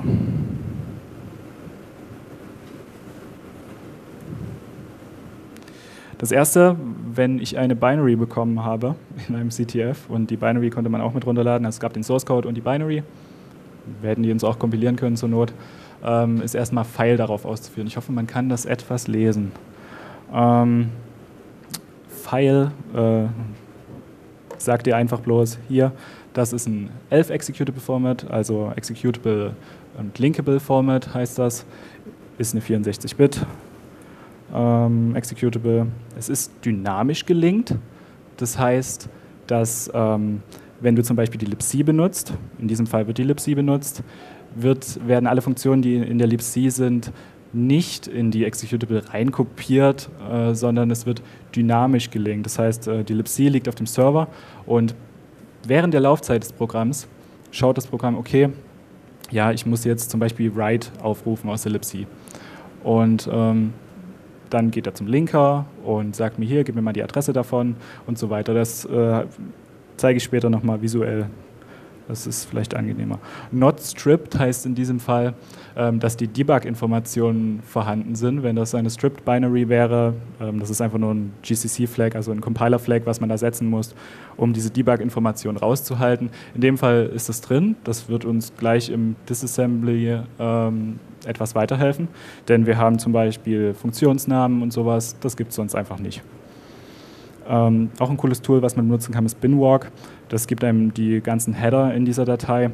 Das erste, wenn ich eine Binary bekommen habe in einem C T F, und die Binary konnte man auch mit runterladen, also es gab den Source Code und die Binary, wir hätten die uns auch kompilieren können zur Not, ähm, ist erstmal File darauf auszuführen. Ich hoffe, man kann das etwas lesen. Ähm, File äh, sagt ihr einfach bloß hier, das ist ein elf Executable Format, also Executable und Linkable Format heißt das, ist eine vierundsechzig Bit. ähm, Executable. Es ist dynamisch gelinkt. Das heißt, dass ähm, wenn du zum Beispiel die libc benutzt, in diesem Fall wird die libc benutzt, wird, werden alle Funktionen, die in der libc sind, nicht in die Executable reinkopiert, äh, sondern es wird dynamisch gelinkt. Das heißt, äh, die libc liegt auf dem Server und während der Laufzeit des Programms schaut das Programm, okay, ja, ich muss jetzt zum Beispiel write aufrufen aus der libc. Und ähm, dann geht er zum Linker und sagt mir hier, gib mir mal die Adresse davon und so weiter. Das äh, zeige ich später nochmal visuell. Das ist vielleicht angenehmer. Not stripped heißt in diesem Fall, ähm, dass die Debug-Informationen vorhanden sind. Wenn das eine stripped Binary wäre, ähm, das ist einfach nur ein G C C-Flag, also ein Compiler-Flag, was man da setzen muss, um diese Debug-Informationen rauszuhalten. In dem Fall ist es drin. Das wird uns gleich im Disassembly ähm, etwas weiterhelfen, denn wir haben zum Beispiel Funktionsnamen und sowas. Das gibt es sonst einfach nicht. Ähm, auch ein cooles Tool, was man benutzen kann, ist Binwalk. Das gibt einem die ganzen Header in dieser Datei.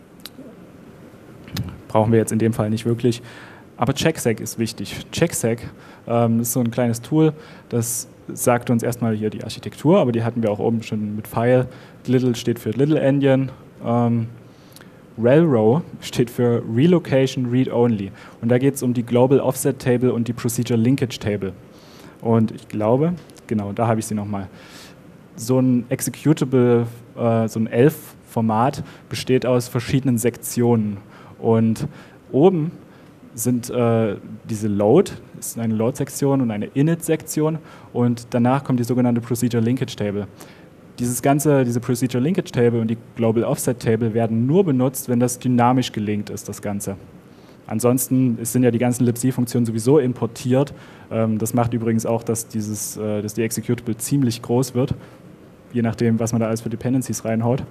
Brauchen wir jetzt in dem Fall nicht wirklich. Aber checksec ist wichtig. checksec ähm, ist so ein kleines Tool, das sagt uns erstmal hier die Architektur, aber die hatten wir auch oben schon mit File. Little steht für Little Endian. Ähm, Relrow steht für Relocation Read Only. Und da geht es um die Global Offset Table und die Procedure Linkage Table. Und ich glaube, genau, da habe ich sie nochmal. So ein Executable, äh, so ein elf-Format besteht aus verschiedenen Sektionen. Und oben sind äh, diese Load, das ist eine Load-Sektion und eine Init-Sektion. Und danach kommt die sogenannte Procedure Linkage Table. Dieses ganze, diese Procedure Linkage Table und die Global Offset Table werden nur benutzt, wenn das dynamisch gelinkt ist, das Ganze. Ansonsten sind ja die ganzen libc-Funktionen sowieso importiert. Das macht übrigens auch, dass, dieses, dass die Executable ziemlich groß wird, je nachdem, was man da alles für Dependencies reinhaut.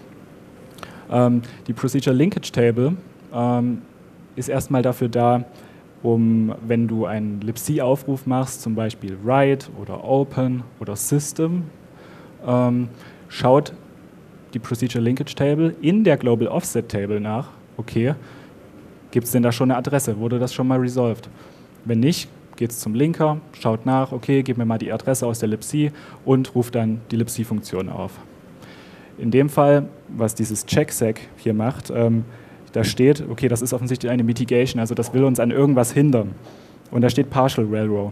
Die Procedure Linkage Table ist erstmal dafür da, um, wenn du einen libc-Aufruf machst, zum Beispiel write oder open oder system, schaut die Procedure Linkage Table in der Global Offset Table nach, okay, gibt es denn da schon eine Adresse? Wurde das schon mal resolved? Wenn nicht, geht es zum Linker, schaut nach, okay, gib mir mal die Adresse aus der libc und ruft dann die libc-Funktion auf. In dem Fall, was dieses checksec hier macht, ähm, da steht, okay, das ist offensichtlich eine Mitigation, also das will uns an irgendwas hindern. Und da steht Partial Relrow.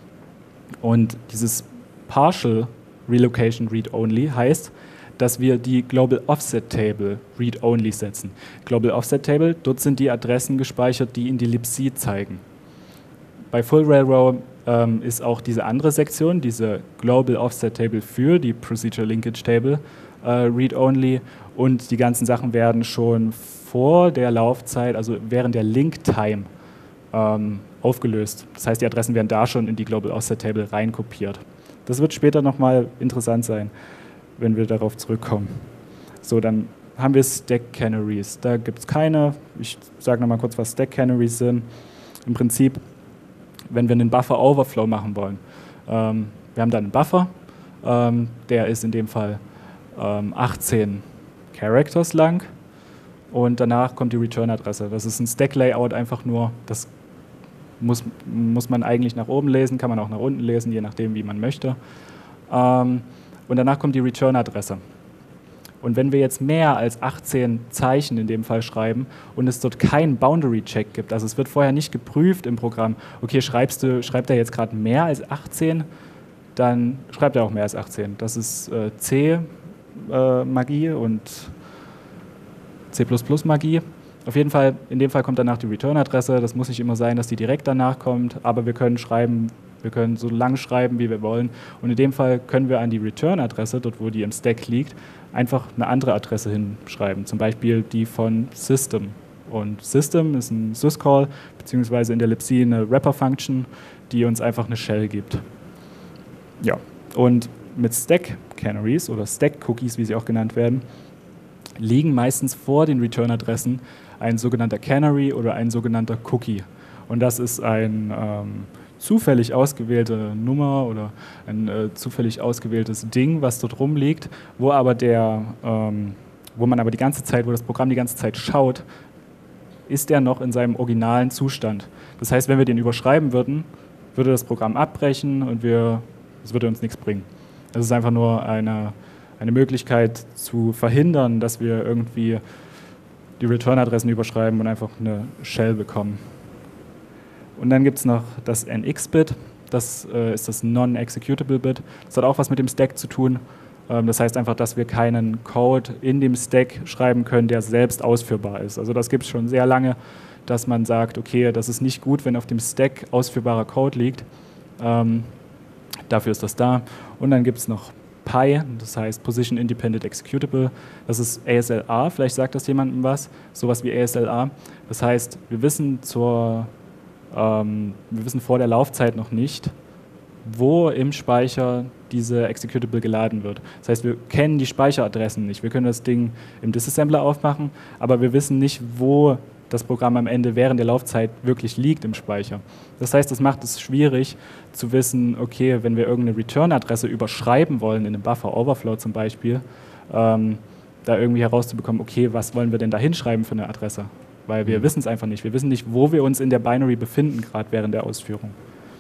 Und dieses Partial Relocation Read Only heißt, dass wir die Global Offset Table Read Only setzen. Global Offset Table, dort sind die Adressen gespeichert, die in die libc zeigen. Bei Full Relrow ähm, ist auch diese andere Sektion, diese Global Offset Table für die Procedure Linkage Table äh, Read Only, und die ganzen Sachen werden schon vor der Laufzeit, also während der Link Time, ähm, aufgelöst. Das heißt, die Adressen werden da schon in die Global Offset Table reinkopiert. Das wird später nochmal interessant sein, wenn wir darauf zurückkommen. So, dann haben wir Stack Canaries. Da gibt es keine. Ich sage nochmal kurz, was Stack Canaries sind. Im Prinzip, wenn wir einen Buffer Overflow machen wollen. Ähm, wir haben da einen Buffer, ähm, der ist in dem Fall ähm, achtzehn Characters lang und danach kommt die Return-Adresse. Das ist ein Stack-Layout einfach nur, das muss, muss man eigentlich nach oben lesen, kann man auch nach unten lesen, je nachdem, wie man möchte. Ähm, und danach kommt die Return-Adresse. Und wenn wir jetzt mehr als achtzehn Zeichen in dem Fall schreiben und es dort keinen Boundary-Check gibt, also es wird vorher nicht geprüft im Programm, okay, schreibst du, schreibt er jetzt gerade mehr als achtzehn, dann schreibt er auch mehr als achtzehn. Das ist äh, C-Magie äh, und C plus plus Magie. Auf jeden Fall, in dem Fall kommt danach die Return-Adresse. Das muss nicht immer sein, dass die direkt danach kommt, aber wir können schreiben, wir können so lang schreiben, wie wir wollen. Und in dem Fall können wir an die Return-Adresse, dort wo die im Stack liegt, einfach eine andere Adresse hinschreiben, zum Beispiel die von System. Und System ist ein Syscall, beziehungsweise in der libc eine Wrapper-Function, die uns einfach eine Shell gibt. Ja, und mit Stack-Canaries oder Stack-Cookies, wie sie auch genannt werden, liegen meistens vor den Return-Adressen ein sogenannter Canary oder ein sogenannter Cookie. Und das ist ein ähm, zufällig ausgewählte Nummer oder ein äh, zufällig ausgewähltes Ding, was dort rumliegt, wo aber der, ähm, wo man aber die ganze Zeit, wo das Programm die ganze Zeit schaut, ist der noch in seinem originalen Zustand. Das heißt, wenn wir den überschreiben würden, würde das Programm abbrechen und wir, es würde uns nichts bringen. Es ist einfach nur eine, eine Möglichkeit zu verhindern, dass wir irgendwie die Return-Adressen überschreiben und einfach eine Shell bekommen. Und dann gibt es noch das N X-Bit, das äh, ist das Non-Executable-Bit. Das hat auch was mit dem Stack zu tun. Ähm, das heißt einfach, dass wir keinen Code in dem Stack schreiben können, der selbst ausführbar ist. Also das gibt es schon sehr lange, dass man sagt, okay, das ist nicht gut, wenn auf dem Stack ausführbarer Code liegt. Ähm, dafür ist das da. Und dann gibt es noch P I, das heißt Position Independent Executable. Das ist A S L R, vielleicht sagt das jemandem was, sowas wie A S L R. Das heißt, wir wissen, zur, ähm, wir wissen vor der Laufzeit noch nicht, wo im Speicher diese Executable geladen wird. Das heißt, wir kennen die Speicheradressen nicht. Wir können das Ding im Disassembler aufmachen, aber wir wissen nicht, wo das Programm am Ende während der Laufzeit wirklich liegt im Speicher. Das heißt, das macht es schwierig zu wissen, okay, wenn wir irgendeine Return-Adresse überschreiben wollen, in einem Buffer-Overflow zum Beispiel, ähm, da irgendwie herauszubekommen, okay, was wollen wir denn da hinschreiben für eine Adresse? Weil wir mhm. wissen es einfach nicht. Wir wissen nicht, wo wir uns in der Binary befinden, gerade während der Ausführung.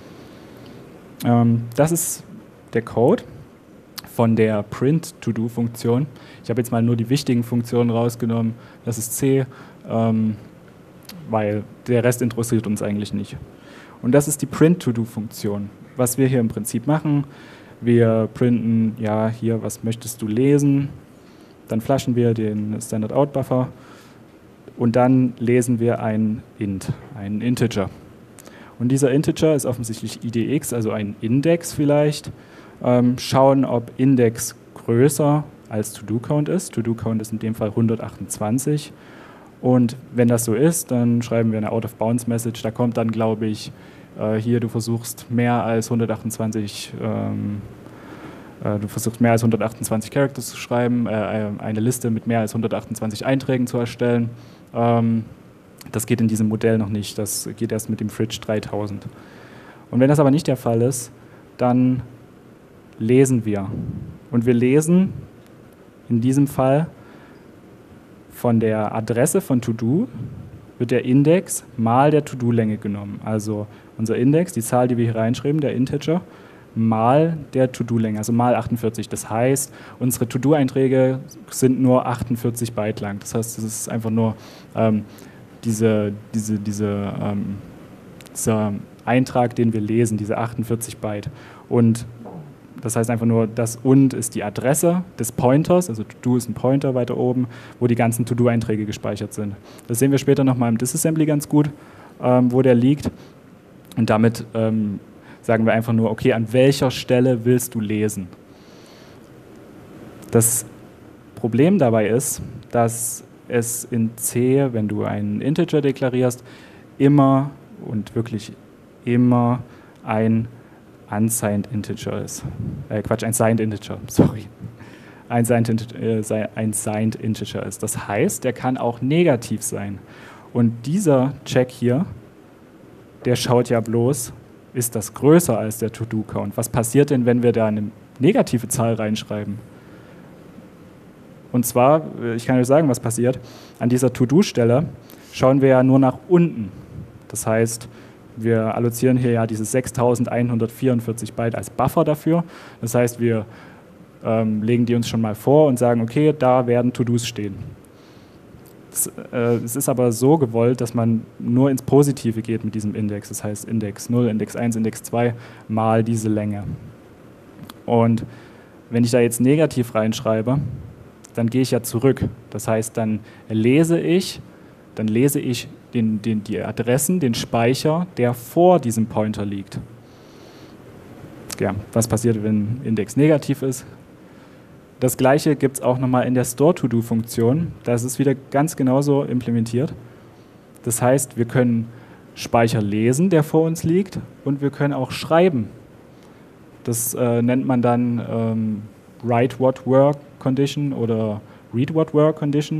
Ähm, das ist der Code von der Print-To-Do-Funktion. Ich habe jetzt mal nur die wichtigen Funktionen rausgenommen. Das ist C, ähm, weil der Rest interessiert uns eigentlich nicht. Und das ist die Print-To-Do-Funktion. Was wir hier im Prinzip machen, wir printen, ja, hier, was möchtest du lesen? Dann flashen wir den Standard-Out-Buffer und dann lesen wir ein Int, einen Integer. Und dieser Integer ist offensichtlich I D X, also ein Index vielleicht. Ähm, schauen, ob Index größer als To-Do-Count ist. To-Do-Count ist in dem Fall hundertachtundzwanzig. Und wenn das so ist, dann schreiben wir eine Out-of-Bounds-Message. Da kommt dann, glaube ich, äh, hier, du versuchst mehr als hundertachtundzwanzig, ähm, äh, du versuchst mehr als hundertachtundzwanzig Characters zu schreiben, äh, eine Liste mit mehr als hundertachtundzwanzig Einträgen zu erstellen. Ähm, das geht in diesem Modell noch nicht. Das geht erst mit dem Fridge dreitausend. Und wenn das aber nicht der Fall ist, dann lesen wir. Und wir lesen in diesem Fall von der Adresse von To-Do wird der Index mal der To-Do-Länge genommen. Also unser Index, die Zahl, die wir hier reinschreiben, der Integer, mal der To-Do-Länge, also mal achtundvierzig. Das heißt, unsere To-Do-Einträge sind nur achtundvierzig Byte lang. Das heißt, das ist einfach nur ähm, diese, diese, diese, ähm, dieser Eintrag, den wir lesen, diese achtundvierzig Byte. Und das heißt einfach nur, das und ist die Adresse des Pointers, also To-Do ist ein Pointer weiter oben, wo die ganzen To-Do-Einträge gespeichert sind. Das sehen wir später nochmal im Disassembly ganz gut, ähm, wo der liegt. Und damit ähm, sagen wir einfach nur, okay, an welcher Stelle willst du lesen? Das Problem dabei ist, dass es in C, wenn du einen Integer deklarierst, immer und wirklich immer ein unsigned Integer ist. Äh, Quatsch, ein signed Integer, sorry. Ein signed, äh, ein signed Integer ist. Das heißt, der kann auch negativ sein. Und dieser Check hier, der schaut ja bloß, ist das größer als der To-Do-Count? Was passiert denn, wenn wir da eine negative Zahl reinschreiben? Und zwar, ich kann euch sagen, was passiert. An dieser To-Do-Stelle schauen wir ja nur nach unten. Das heißt, wir allozieren hier ja diese sechstausendeinhundertvierundvierzig Byte als Buffer dafür. Das heißt, wir ähm, legen die uns schon mal vor und sagen, okay, da werden To-Dos stehen. Es äh, ist aber so gewollt, dass man nur ins Positive geht mit diesem Index. Das heißt Index null, Index eins, Index zwei mal diese Länge. Und wenn ich da jetzt negativ reinschreibe, dann gehe ich ja zurück. Das heißt, dann lese ich, dann lese ich den, den, die Adressen, den Speicher, der vor diesem Pointer liegt. Ja, was passiert, wenn Index negativ ist? Das gleiche gibt es auch nochmal in der Store-To-Do-Funktion. Da ist es wieder ganz genauso implementiert. Das heißt, wir können Speicher lesen, der vor uns liegt, und wir können auch schreiben. Das äh, nennt man dann ähm, Write What Were Condition oder Read What Were Condition.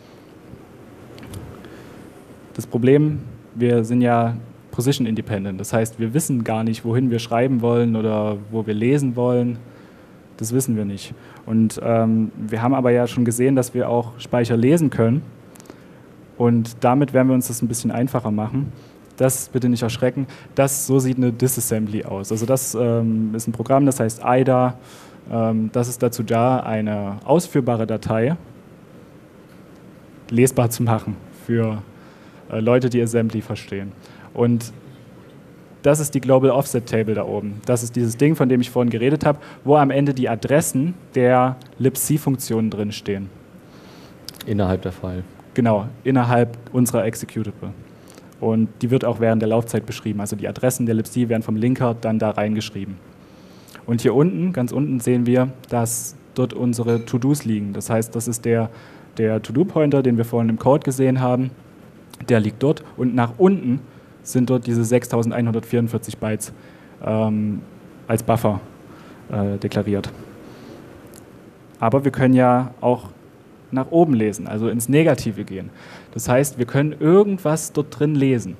Das Problem, wir sind ja Position Independent. Das heißt, wir wissen gar nicht, wohin wir schreiben wollen oder wo wir lesen wollen. Das wissen wir nicht. Und ähm, wir haben aber ja schon gesehen, dass wir auch Speicher lesen können. Und damit werden wir uns das ein bisschen einfacher machen. das bitte nicht erschrecken, das, so sieht eine Disassembly aus. Also das ähm, ist ein Programm, das heißt I D A. Ähm, das ist dazu da, eine ausführbare Datei lesbar zu machen für äh, Leute, die Assembly verstehen. Und das ist die Global Offset Table da oben. Das ist dieses Ding, von dem ich vorhin geredet habe, wo am Ende die Adressen der libc-Funktionen drinstehen. Innerhalb der File. Genau, innerhalb unserer Executable. Und die wird auch während der Laufzeit beschrieben. Also die Adressen der libc werden vom Linker dann da reingeschrieben. Und hier unten, ganz unten, sehen wir, dass dort unsere To-Dos liegen. Das heißt, das ist der, der To-Do-Pointer, den wir vorhin im Code gesehen haben. Der liegt dort. Und nach unten sind dort diese sechstausendeinhundertvierundvierzig Bytes ähm, als Buffer äh, deklariert. Aber wir können ja auch nach oben lesen, also ins Negative gehen. Das heißt, wir können irgendwas dort drin lesen.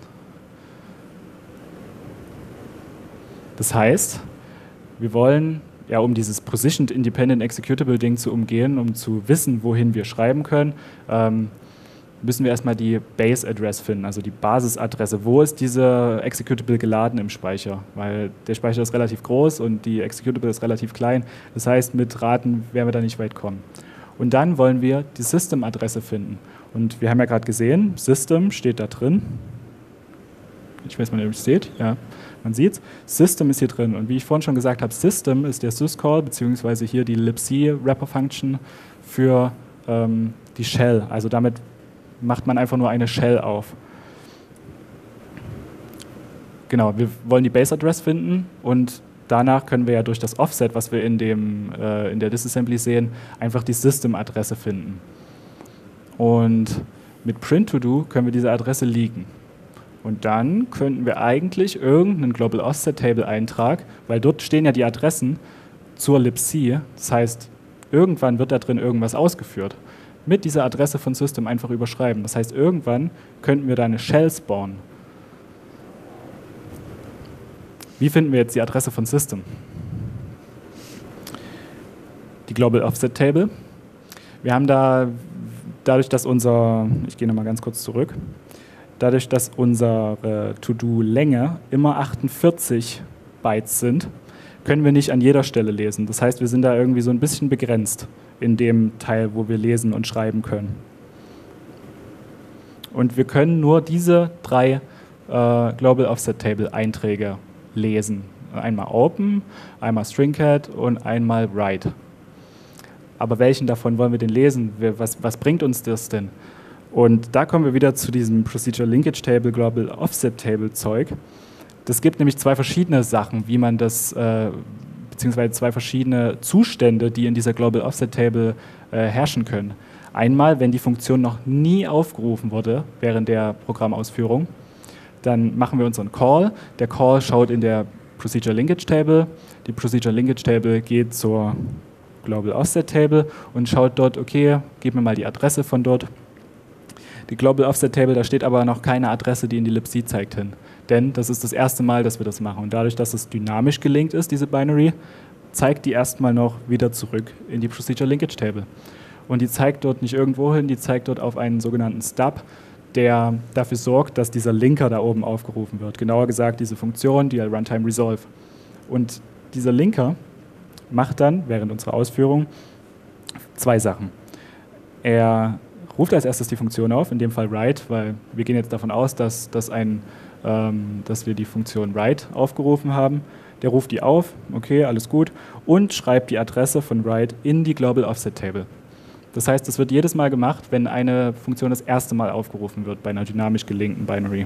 Das heißt, wir wollen, ja, um dieses Positioned Independent Executable Ding zu umgehen, um zu wissen, wohin wir schreiben können, ähm, müssen wir erstmal die Base Address finden, also die Basisadresse. Wo ist diese Executable geladen im Speicher? Weil der Speicher ist relativ groß und die Executable ist relativ klein. Das heißt, mit Raten werden wir da nicht weit kommen. Und dann wollen wir die System-Adresse finden. Und wir haben ja gerade gesehen, System steht da drin. Ich weiß nicht, ob ihr es seht. Ja, man sieht es. System ist hier drin. Und wie ich vorhin schon gesagt habe, System ist der syscall, beziehungsweise hier die libc-Wrapper-Function für ähm, die Shell. Also damit macht man einfach nur eine Shell auf. Genau, wir wollen die Base-Address finden und danach können wir ja durch das Offset, was wir in, dem, äh, in der Disassembly sehen, einfach die System-Adresse finden. Und mit print-to-do können wir diese Adresse leaken. Und dann könnten wir eigentlich irgendeinen Global Offset Table Eintrag, weil dort stehen ja die Adressen zur libc, das heißt, irgendwann wird da drin irgendwas ausgeführt, mit dieser Adresse von System einfach überschreiben. Das heißt, irgendwann könnten wir da eine Shell spawnen. Wie finden wir jetzt die Adresse von System? Die Global Offset Table. Wir haben da, dadurch, dass unser, ich gehe nochmal ganz kurz zurück, dadurch, dass unsere To-Do-Länge immer achtundvierzig Bytes sind, können wir nicht an jeder Stelle lesen. Das heißt, wir sind da irgendwie so ein bisschen begrenzt in dem Teil, wo wir lesen und schreiben können. Und wir können nur diese drei äh, Global Offset Table Einträge lesen. Einmal Open, einmal Stringcat und einmal Write. Aber welchen davon wollen wir denn lesen? Was, was bringt uns das denn? Und da kommen wir wieder zu diesem Procedure Linkage Table, Global Offset Table Zeug. Das gibt nämlich zwei verschiedene Sachen, wie man das, äh, beziehungsweise zwei verschiedene Zustände, die in dieser Global Offset Table äh, herrschen können. Einmal, wenn die Funktion noch nie aufgerufen wurde während der Programmausführung, dann machen wir unseren Call. Der Call schaut in der Procedure Linkage Table. Die Procedure Linkage Table geht zur Global Offset Table und schaut dort, okay, gib mir mal die Adresse von dort. Die Global Offset Table, da steht aber noch keine Adresse, die in die libc zeigt hin. Denn das ist das erste Mal, dass wir das machen. Und dadurch, dass es dynamisch gelinkt ist, diese Binary, zeigt die erstmal noch wieder zurück in die Procedure Linkage Table. Und die zeigt dort nicht irgendwo hin, die zeigt dort auf einen sogenannten Stub, der dafür sorgt, dass dieser Linker da oben aufgerufen wird. Genauer gesagt, diese Funktion, die Runtime Resolve. Und dieser Linker macht dann während unserer Ausführung zwei Sachen. Er ruft als erstes die Funktion auf, in dem Fall write, weil wir gehen jetzt davon aus, dass, dass, ein, ähm, dass wir die Funktion write aufgerufen haben. Der ruft die auf, okay, alles gut, und schreibt die Adresse von write in die Global Offset Table. Das heißt, das wird jedes Mal gemacht, wenn eine Funktion das erste Mal aufgerufen wird bei einer dynamisch gelinkten Binary.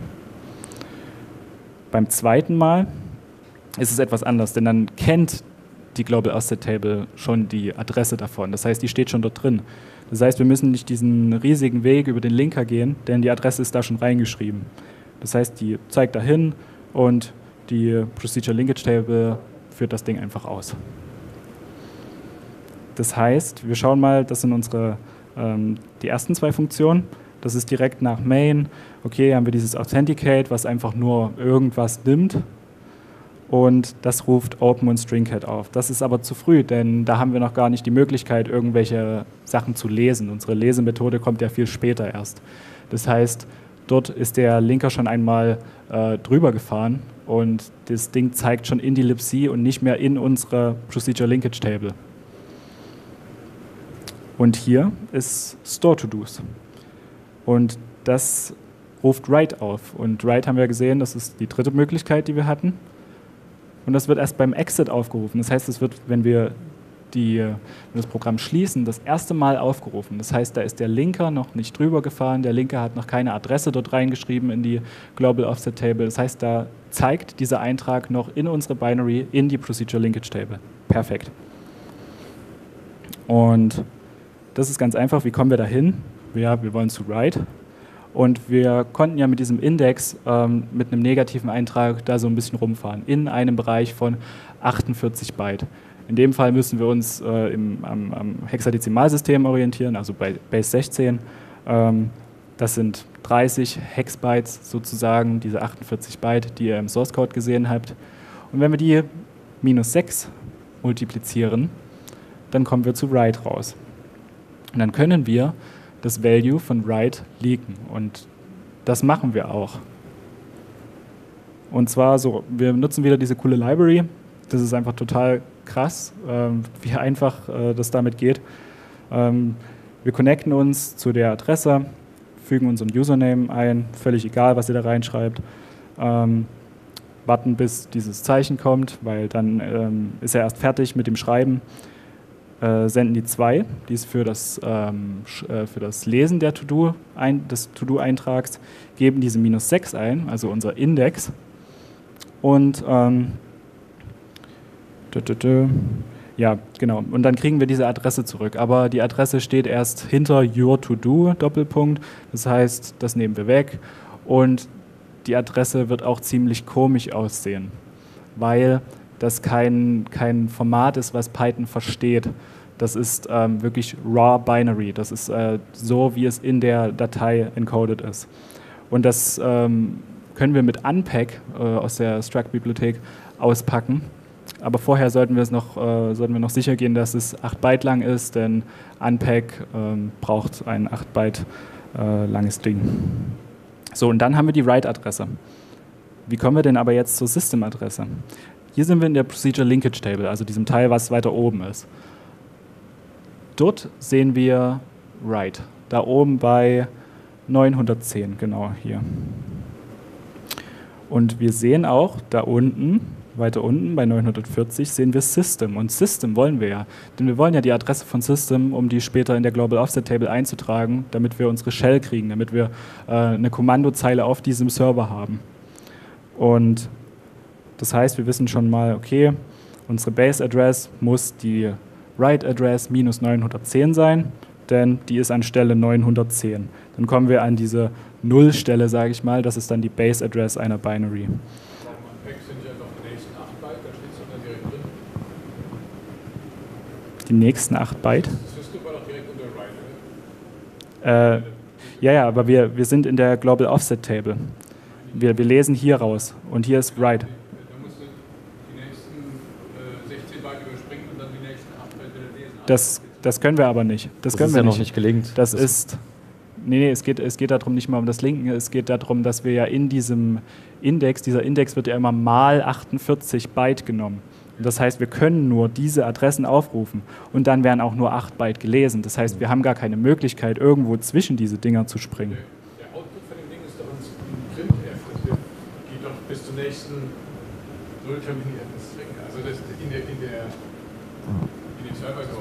Beim zweiten Mal ist es etwas anders, denn dann kennt die Global Offset Table schon die Adresse davon. Das heißt, die steht schon dort drin. Das heißt, wir müssen nicht diesen riesigen Weg über den Linker gehen, denn die Adresse ist da schon reingeschrieben. Das heißt, die zeigt dahin und die Procedure Linkage Table führt das Ding einfach aus. Das heißt, wir schauen mal, das sind unsere ähm, die ersten zwei Funktionen. Das ist direkt nach Main. Okay, haben wir dieses Authenticate, was einfach nur irgendwas nimmt. Und das ruft Open und Stringcat auf. Das ist aber zu früh, denn da haben wir noch gar nicht die Möglichkeit, irgendwelche Sachen zu lesen. Unsere Lesemethode kommt ja viel später erst. Das heißt, Dort ist der Linker schon einmal äh, drüber gefahren und das Ding zeigt schon in die libc und nicht mehr in unsere Procedure Linkage Table. Und hier ist Store To-Dos. Und das ruft Write auf. Und Write haben wir gesehen, das ist die dritte Möglichkeit, die wir hatten. Und das wird erst beim Exit aufgerufen. Das heißt, es wird, wenn wir, die, wenn wir das Programm schließen, das erste Mal aufgerufen. Das heißt, da ist der Linker noch nicht drüber gefahren, der Linker hat noch keine Adresse dort reingeschrieben in die Global Offset Table. Das heißt, da zeigt dieser Eintrag noch in unsere Binary in die Procedure Linkage Table. Perfekt. Und das ist ganz einfach. Wie kommen wir dahin? Ja, wir wollen zu Write. Und wir konnten ja mit diesem Index ähm, mit einem negativen Eintrag da so ein bisschen rumfahren, in einem Bereich von achtundvierzig Byte. In dem Fall müssen wir uns äh, im, am, am Hexadezimalsystem orientieren, also bei Base sechzehn. Ähm, das sind dreißig Hexbytes sozusagen, diese achtundvierzig Byte, die ihr im Source Code gesehen habt. Und wenn wir die minus sechs multiplizieren, dann kommen wir zu Write raus. Und dann können wir das Value von Write leaken. Und das machen wir auch. Und zwar so, wir nutzen wieder diese coole Library. Das ist einfach total krass, ähm, wie einfach äh, das damit geht. Ähm, wir connecten uns zu der Adresse, fügen unseren Username ein, völlig egal, was ihr da reinschreibt. Ähm, warten, bis dieses Zeichen kommt, weil dann ähm, ist er erst fertig mit dem Schreiben. Äh, senden die zwei, die ist für das, ähm, äh, für das Lesen der To-Do ein, des To-Do-Eintrags, geben diese minus sechs ein, also unser Index. Und ähm, dü -dü -dü, ja, genau. Und dann kriegen wir diese Adresse zurück. Aber die Adresse steht erst hinter your To-Do, Doppelpunkt. Das heißt, das nehmen wir weg. Und die Adresse wird auch ziemlich komisch aussehen, weil das kein, kein Format ist, was Python versteht. Das ist ähm, wirklich raw binary. Das ist äh, so, wie es in der Datei encoded ist. Und das ähm, können wir mit Unpack äh, aus der Struct-Bibliothek auspacken. Aber vorher sollten wir, es noch, äh, sollten wir noch sicher gehen, dass es acht Byte lang ist, denn Unpack ähm, braucht ein acht Byte äh, langes Ding. So, und dann haben wir die Write-Adresse. Wie kommen wir denn aber jetzt zur System-Adresse? Hier sind wir in der Procedure Linkage Table, also diesem Teil, was weiter oben ist. Dort sehen wir Write, da oben bei neunhundertzehn, genau hier. Und wir sehen auch da unten, weiter unten bei neunhundertvierzig, sehen wir System. Und System wollen wir ja, denn wir wollen ja die Adresse von System, um die später in der Global Offset Table einzutragen, damit wir unsere Shell kriegen, damit wir äh, eine Kommandozeile auf diesem Server haben. Und das heißt, wir wissen schon mal, okay, unsere Base-Address muss die Write-Address minus neunhundertzehn sein, denn die ist an Stelle neunhundertzehn. Dann kommen wir an diese Null-Stelle, sage ich mal, das ist dann die Base-Address einer Binary. Die nächsten acht Byte? Äh, ja, ja, aber wir, wir sind in der Global Offset Table. Wir, wir lesen hier raus und hier ist Write. Das, das können wir aber nicht. Das, das können ist wir ja nicht. noch nicht gelingt. Das, das ist, nee, nee, es geht, es geht darum nicht mal um das Linken, es geht darum, dass wir ja in diesem Index, dieser Index wird ja immer mal achtundvierzig Byte genommen. Und das heißt, wir können nur diese Adressen aufrufen und dann werden auch nur acht Byte gelesen. Das heißt, wir haben gar keine Möglichkeit, irgendwo zwischen diese Dinger zu springen. Der Output von dem Ding ist doch ein Printf, das geht doch bis zum nächsten nullterminierten String. Also das in der, in der in den Server so.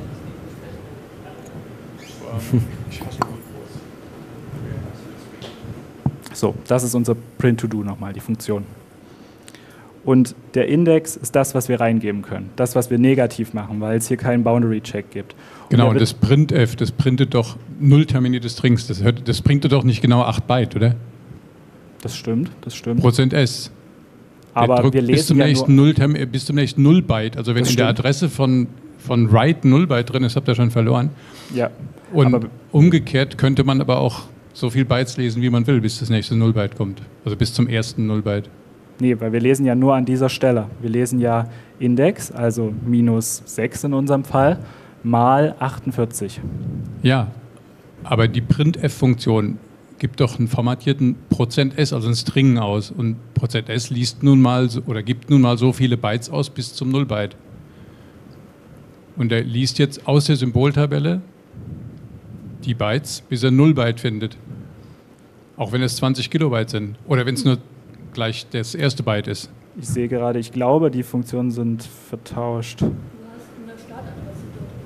So, das ist unser Print-to-Do nochmal, die Funktion. Und der Index ist das, was wir reingeben können. Das, was wir negativ machen, weil es hier keinen Boundary-Check gibt. Und genau, und das Printf, das printet doch null terminierte Strings. Das, hört, das bringt doch nicht genau acht Byte, oder? Das stimmt, das stimmt. Prozent S. Aber wir lesen bis zum, ja nächsten nur null, bis zum nächsten null Byte. Also wenn das in der stimmt. Adresse von, von Write null Byte drin ist, habt ihr schon verloren. Ja. Und aber umgekehrt könnte man aber auch so viel Bytes lesen, wie man will, bis das nächste null Byte kommt. Also bis zum ersten null Byte. Nee, weil wir lesen ja nur an dieser Stelle. Wir lesen ja Index, also minus sechs in unserem Fall, mal achtundvierzig. Ja, aber die Printf-Funktion gibt doch einen formatierten Prozent S, also einen String aus. Und Prozent S liest nun mal so, oder gibt nun mal so viele Bytes aus bis zum null Byte. Und er liest jetzt aus der Symboltabelle die Bytes, bis er null Byte findet. Auch wenn es zwanzig Kilobyte sind. Oder wenn es nur gleich das erste Byte ist. Ich sehe gerade, ich glaube, die Funktionen sind vertauscht. Du hast eine Startadresse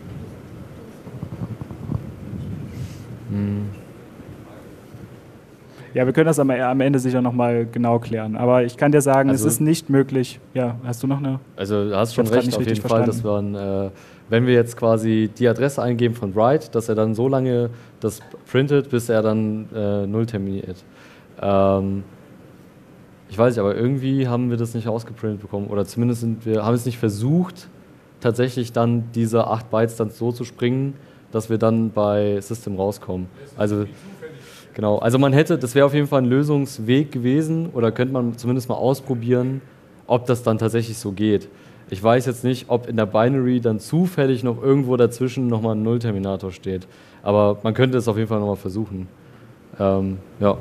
dort. Hm. Ja, wir können das am, am Ende sicher nochmal genau klären. Aber ich kann dir sagen, Also- es ist nicht möglich. Ja, hast du noch eine? Also du hast schon Ich hab's grad recht, nicht auf jeden richtig Fall, dass man, äh, wenn wir jetzt quasi die Adresse eingeben von Write, dass er dann so lange das printet, bis er dann äh, null terminiert. Ähm, ich weiß nicht, aber irgendwie haben wir das nicht ausgeprintet bekommen oder zumindest sind wir, haben es nicht versucht, tatsächlich dann diese acht Bytes dann so zu springen, dass wir dann bei System rauskommen. Also genau, also man hätte, das wäre auf jeden Fall ein Lösungsweg gewesen oder könnte man zumindest mal ausprobieren, ob das dann tatsächlich so geht. Ich weiß jetzt nicht, ob in der Binary dann zufällig noch irgendwo dazwischen nochmal ein Null-Terminator steht, aber man könnte es auf jeden Fall nochmal versuchen. Ähm, ja.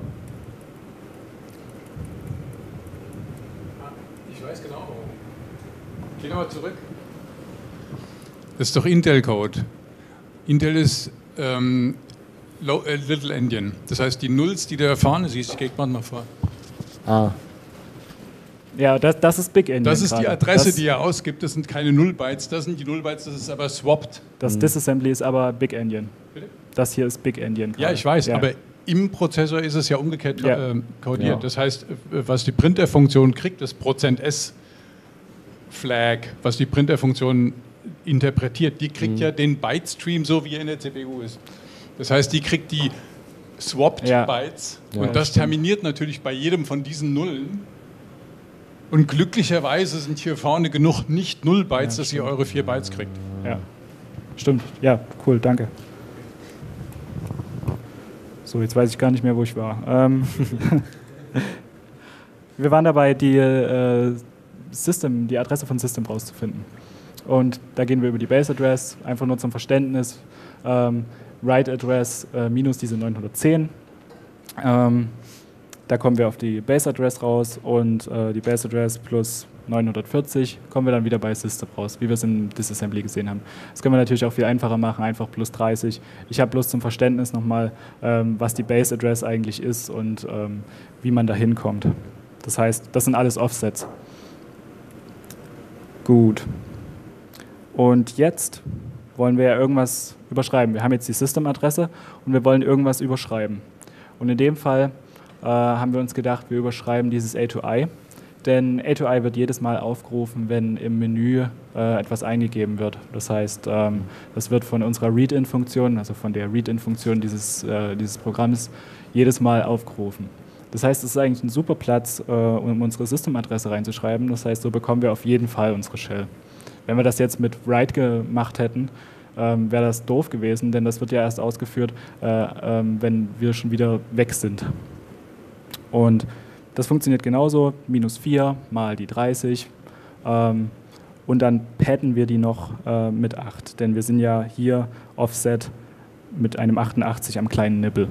Ich weiß genau warum. Geh nochmal zurück. Das ist doch Intel-Code. Intel ist ähm, low, äh, Little Endian. Das heißt, die Nulls, die du da vorne siehst, ich gehe mal vor. Ah. Ja, das, das ist Big Endian. Das ist die gerade. Adresse, das, die er ausgibt. Das sind keine Null-Bytes, das sind die Null-Bytes, das ist aber swapped. Das Disassembly ist aber Big Endian. Bitte? Das hier ist Big Endian. Ja, gerade. ich weiß, Ja. aber im Prozessor ist es ja umgekehrt Ja. ähm, kodiert. Ja. Das heißt, äh, was die Printer-Funktion kriegt, das Prozent S-Flag, was die Printer-Funktion interpretiert, die kriegt Mhm. ja den Byte-Stream so, wie er in der C P U ist. Das heißt, die kriegt die swapped Ja. Bytes Ja, und das stimmt. terminiert natürlich bei jedem von diesen Nullen. Und glücklicherweise sind hier vorne genug Nicht-Null-Bytes, Ja, dass ihr stimmt. eure vier Bytes kriegt. Ja. Stimmt. Ja, cool, danke. So, jetzt weiß ich gar nicht mehr, wo ich war. Ähm Wir waren dabei, die äh, System, die Adresse von System rauszufinden. Und da gehen wir über die Base Address, einfach nur zum Verständnis. Ähm, Write Address äh, minus diese neunhundertzehn. Ähm, da kommen wir auf die Base Address raus und äh, die Base Address plus neunhundertvierzig kommen wir dann wieder bei System raus, wie wir es im Disassembly gesehen haben. Das können wir natürlich auch viel einfacher machen, einfach plus dreißig. Ich habe bloß zum Verständnis nochmal, ähm, was die Base Address eigentlich ist und ähm, wie man da hinkommt. Das heißt, das sind alles Offsets. Gut. Und jetzt wollen wir ja irgendwas überschreiben. Wir haben jetzt die System-Adresse und wir wollen irgendwas überschreiben. Und in dem Fall äh, haben wir uns gedacht, wir überschreiben dieses A to I, denn A to I wird jedes Mal aufgerufen, wenn im Menü äh, etwas eingegeben wird. Das heißt, ähm, das wird von unserer Read-In-Funktion, also von der Read-In-Funktion dieses, äh, dieses Programms, jedes Mal aufgerufen. Das heißt, es ist eigentlich ein super Platz, äh, um unsere System-Adresse reinzuschreiben. Das heißt, so bekommen wir auf jeden Fall unsere Shell. Wenn wir das jetzt mit Write gemacht hätten, ähm, wäre das doof gewesen, denn das wird ja erst ausgeführt, äh, ähm, wenn wir schon wieder weg sind. Und das funktioniert genauso, minus vier mal die dreißig ähm, und dann padden wir die noch äh, mit acht, denn wir sind ja hier Offset mit einem achtundachtzig am kleinen Nippel.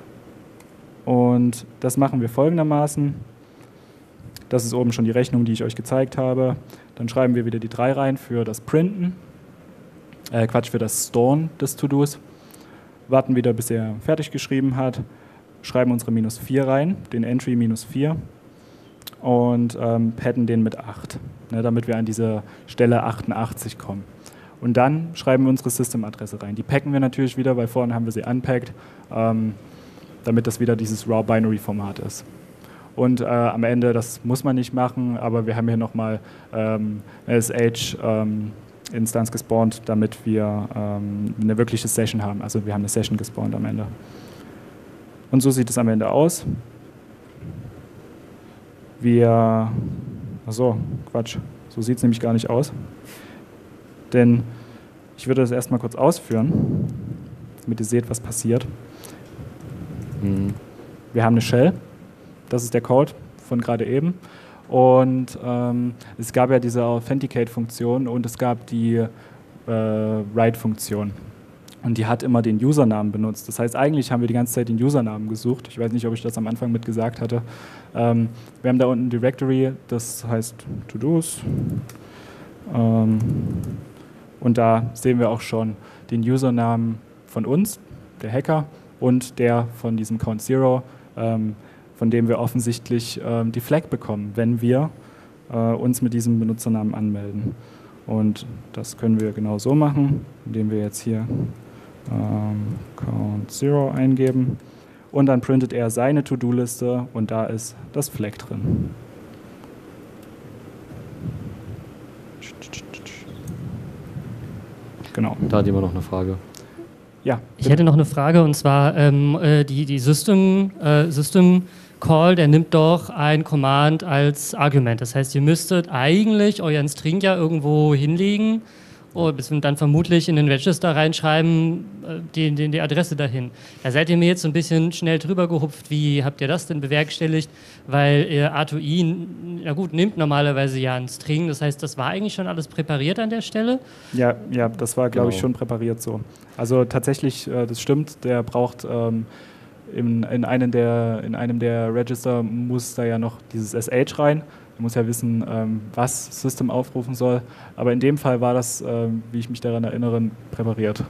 Und das machen wir folgendermaßen. Das ist oben schon die Rechnung, die ich euch gezeigt habe. Dann schreiben wir wieder die drei rein für das Printen, äh, Quatsch, für das Storen des To-Dos. Warten wieder, bis er fertig geschrieben hat. Schreiben unsere minus vier rein, den Entry minus vier und ähm, padden den mit acht, ne, damit wir an diese Stelle achtundachtzig kommen. Und dann schreiben wir unsere System-Adresse rein. Die packen wir natürlich wieder, weil vorhin haben wir sie unpackt, ähm, damit das wieder dieses Raw-Binary-Format ist. Und äh, am Ende, das muss man nicht machen, aber wir haben hier nochmal ähm, eine S H-Instanz ähm, gespawnt, damit wir ähm, eine wirkliche Session haben. Also wir haben eine Session gespawnt am Ende. Und so sieht es am Ende aus. Wir, achso, Quatsch, so sieht es nämlich gar nicht aus. Denn ich würde das erstmal kurz ausführen, damit ihr seht, was passiert. Mhm. Wir haben eine Shell, das ist der Code von gerade eben. Und ähm, es gab ja diese Authenticate-Funktion und es gab die äh, Write-Funktion. Und die hat immer den Usernamen benutzt. Das heißt, eigentlich haben wir die ganze Zeit den Usernamen gesucht. Ich weiß nicht, ob ich das am Anfang mit gesagt hatte. Ähm, wir haben da unten ein Directory, das heißt To-Dos. Ähm, und da sehen wir auch schon den Usernamen von uns, der Hacker, und der von diesem Count Zero, ähm, von dem wir offensichtlich ähm, die Flag bekommen, wenn wir äh, uns mit diesem Benutzernamen anmelden. Und das können wir genau so machen, indem wir jetzt hier ähm, Count Zero eingeben. Und dann printet er seine To-Do-Liste und da ist das Flag drin. Genau. Da hat jemand noch eine Frage. Ja. Ich hätte noch eine Frage, und zwar ähm, äh, die, die System, äh, System Call, der nimmt doch ein Command als Argument. Das heißt, ihr müsstet eigentlich euren String ja irgendwo hinlegen und dann vermutlich in den Register reinschreiben, äh, die, die, die Adresse dahin. Da seid ihr mir jetzt so ein bisschen schnell drüber gehupft. Wie habt ihr das denn bewerkstelligt? Weil äh, Arduino, na gut, nimmt normalerweise ja einen String. Das heißt, das war eigentlich schon alles präpariert an der Stelle? Ja, ja, das war, glaube ich, Genau. schon präpariert so. Also tatsächlich, äh, das stimmt, der braucht ähm, in, in, einem der, in einem der Register muss da ja noch dieses S H rein. Er muss ja wissen, ähm, was System aufrufen soll. Aber in dem Fall war das, ähm, wie ich mich daran erinnere, präpariert.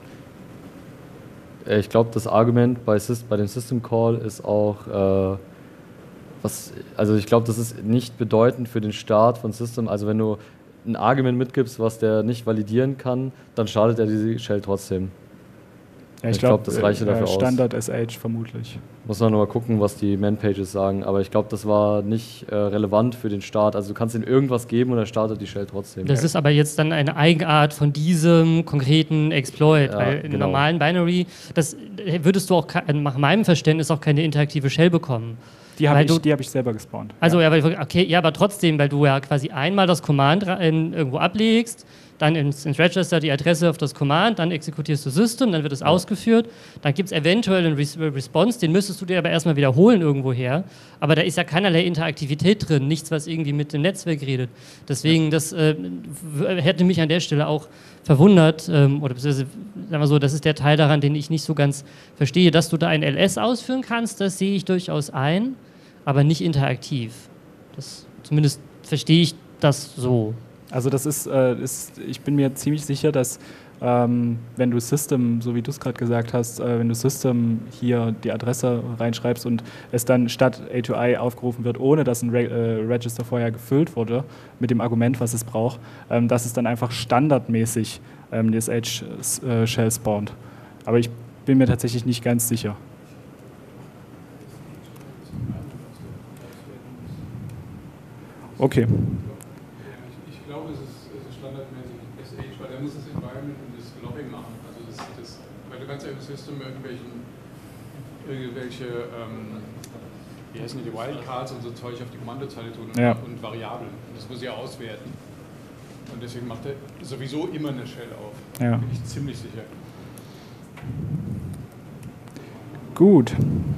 Äh, Ich glaube, das Argument bei, Sys bei dem System Call ist auch, äh, was, also ich glaube, das ist nicht bedeutend für den Start von System. Also wenn du ein Argument mitgibst, was der nicht validieren kann, dann startet er diese Shell trotzdem. Ja, Ich glaub, das reichte äh, dafür aus. Standard S H vermutlich. Muss man nur mal gucken, was die Man-Pages sagen. Aber ich glaube, das war nicht äh, relevant für den Start. Also du kannst ihm irgendwas geben und er startet die Shell trotzdem. Das ist aber jetzt dann eine Eigenart von diesem konkreten Exploit, Ja, weil im genau. normalen Binary, das würdest du auch ke- nach meinem Verständnis auch keine interaktive Shell bekommen. Die habe Weil ich, du- die hab ich selber gespawnt. Also ja. ja, weil, okay, ja, aber trotzdem, weil du ja quasi einmal das Command ra- in, irgendwo ablegst, dann ins, ins Register die Adresse auf das Command, dann exekutierst du System, dann wird es ausgeführt, dann gibt es eventuell einen Res Response, den müsstest du dir aber erstmal wiederholen irgendwoher, aber da ist ja keinerlei Interaktivität drin, nichts, was irgendwie mit dem Netzwerk redet. Deswegen, das äh, w- hätte mich an der Stelle auch verwundert, ähm, oder beziehungsweise, sagen wir so, das ist der Teil daran, den ich nicht so ganz verstehe, dass du da ein L S ausführen kannst, das sehe ich durchaus ein, aber nicht interaktiv. Das, zumindest verstehe ich das so. Also das ist, äh, ist, ich bin mir ziemlich sicher, dass ähm, wenn du System, so wie du es gerade gesagt hast, äh, wenn du System hier die Adresse reinschreibst und es dann statt A to I aufgerufen wird, ohne dass ein Re äh, Register vorher gefüllt wurde, mit dem Argument, was es braucht, ähm, dass es dann einfach standardmäßig ähm, die S H-Shell spawnt. Aber ich bin mir tatsächlich nicht ganz sicher. Okay. Ja, ich, ich glaube, es ist, es ist standardmäßig S H, weil der muss das Environment und das Logging machen. Also das, das, weil du kannst ja im System irgendwelchen, irgendwelche, ähm, wie heißen die, Wildcards und so Zeug auf die Kommandozeile tun und, Ja. und Variablen. Und das muss ja auswerten. Und deswegen macht er sowieso immer eine Shell auf. Ja. Bin ich ziemlich sicher. Gut.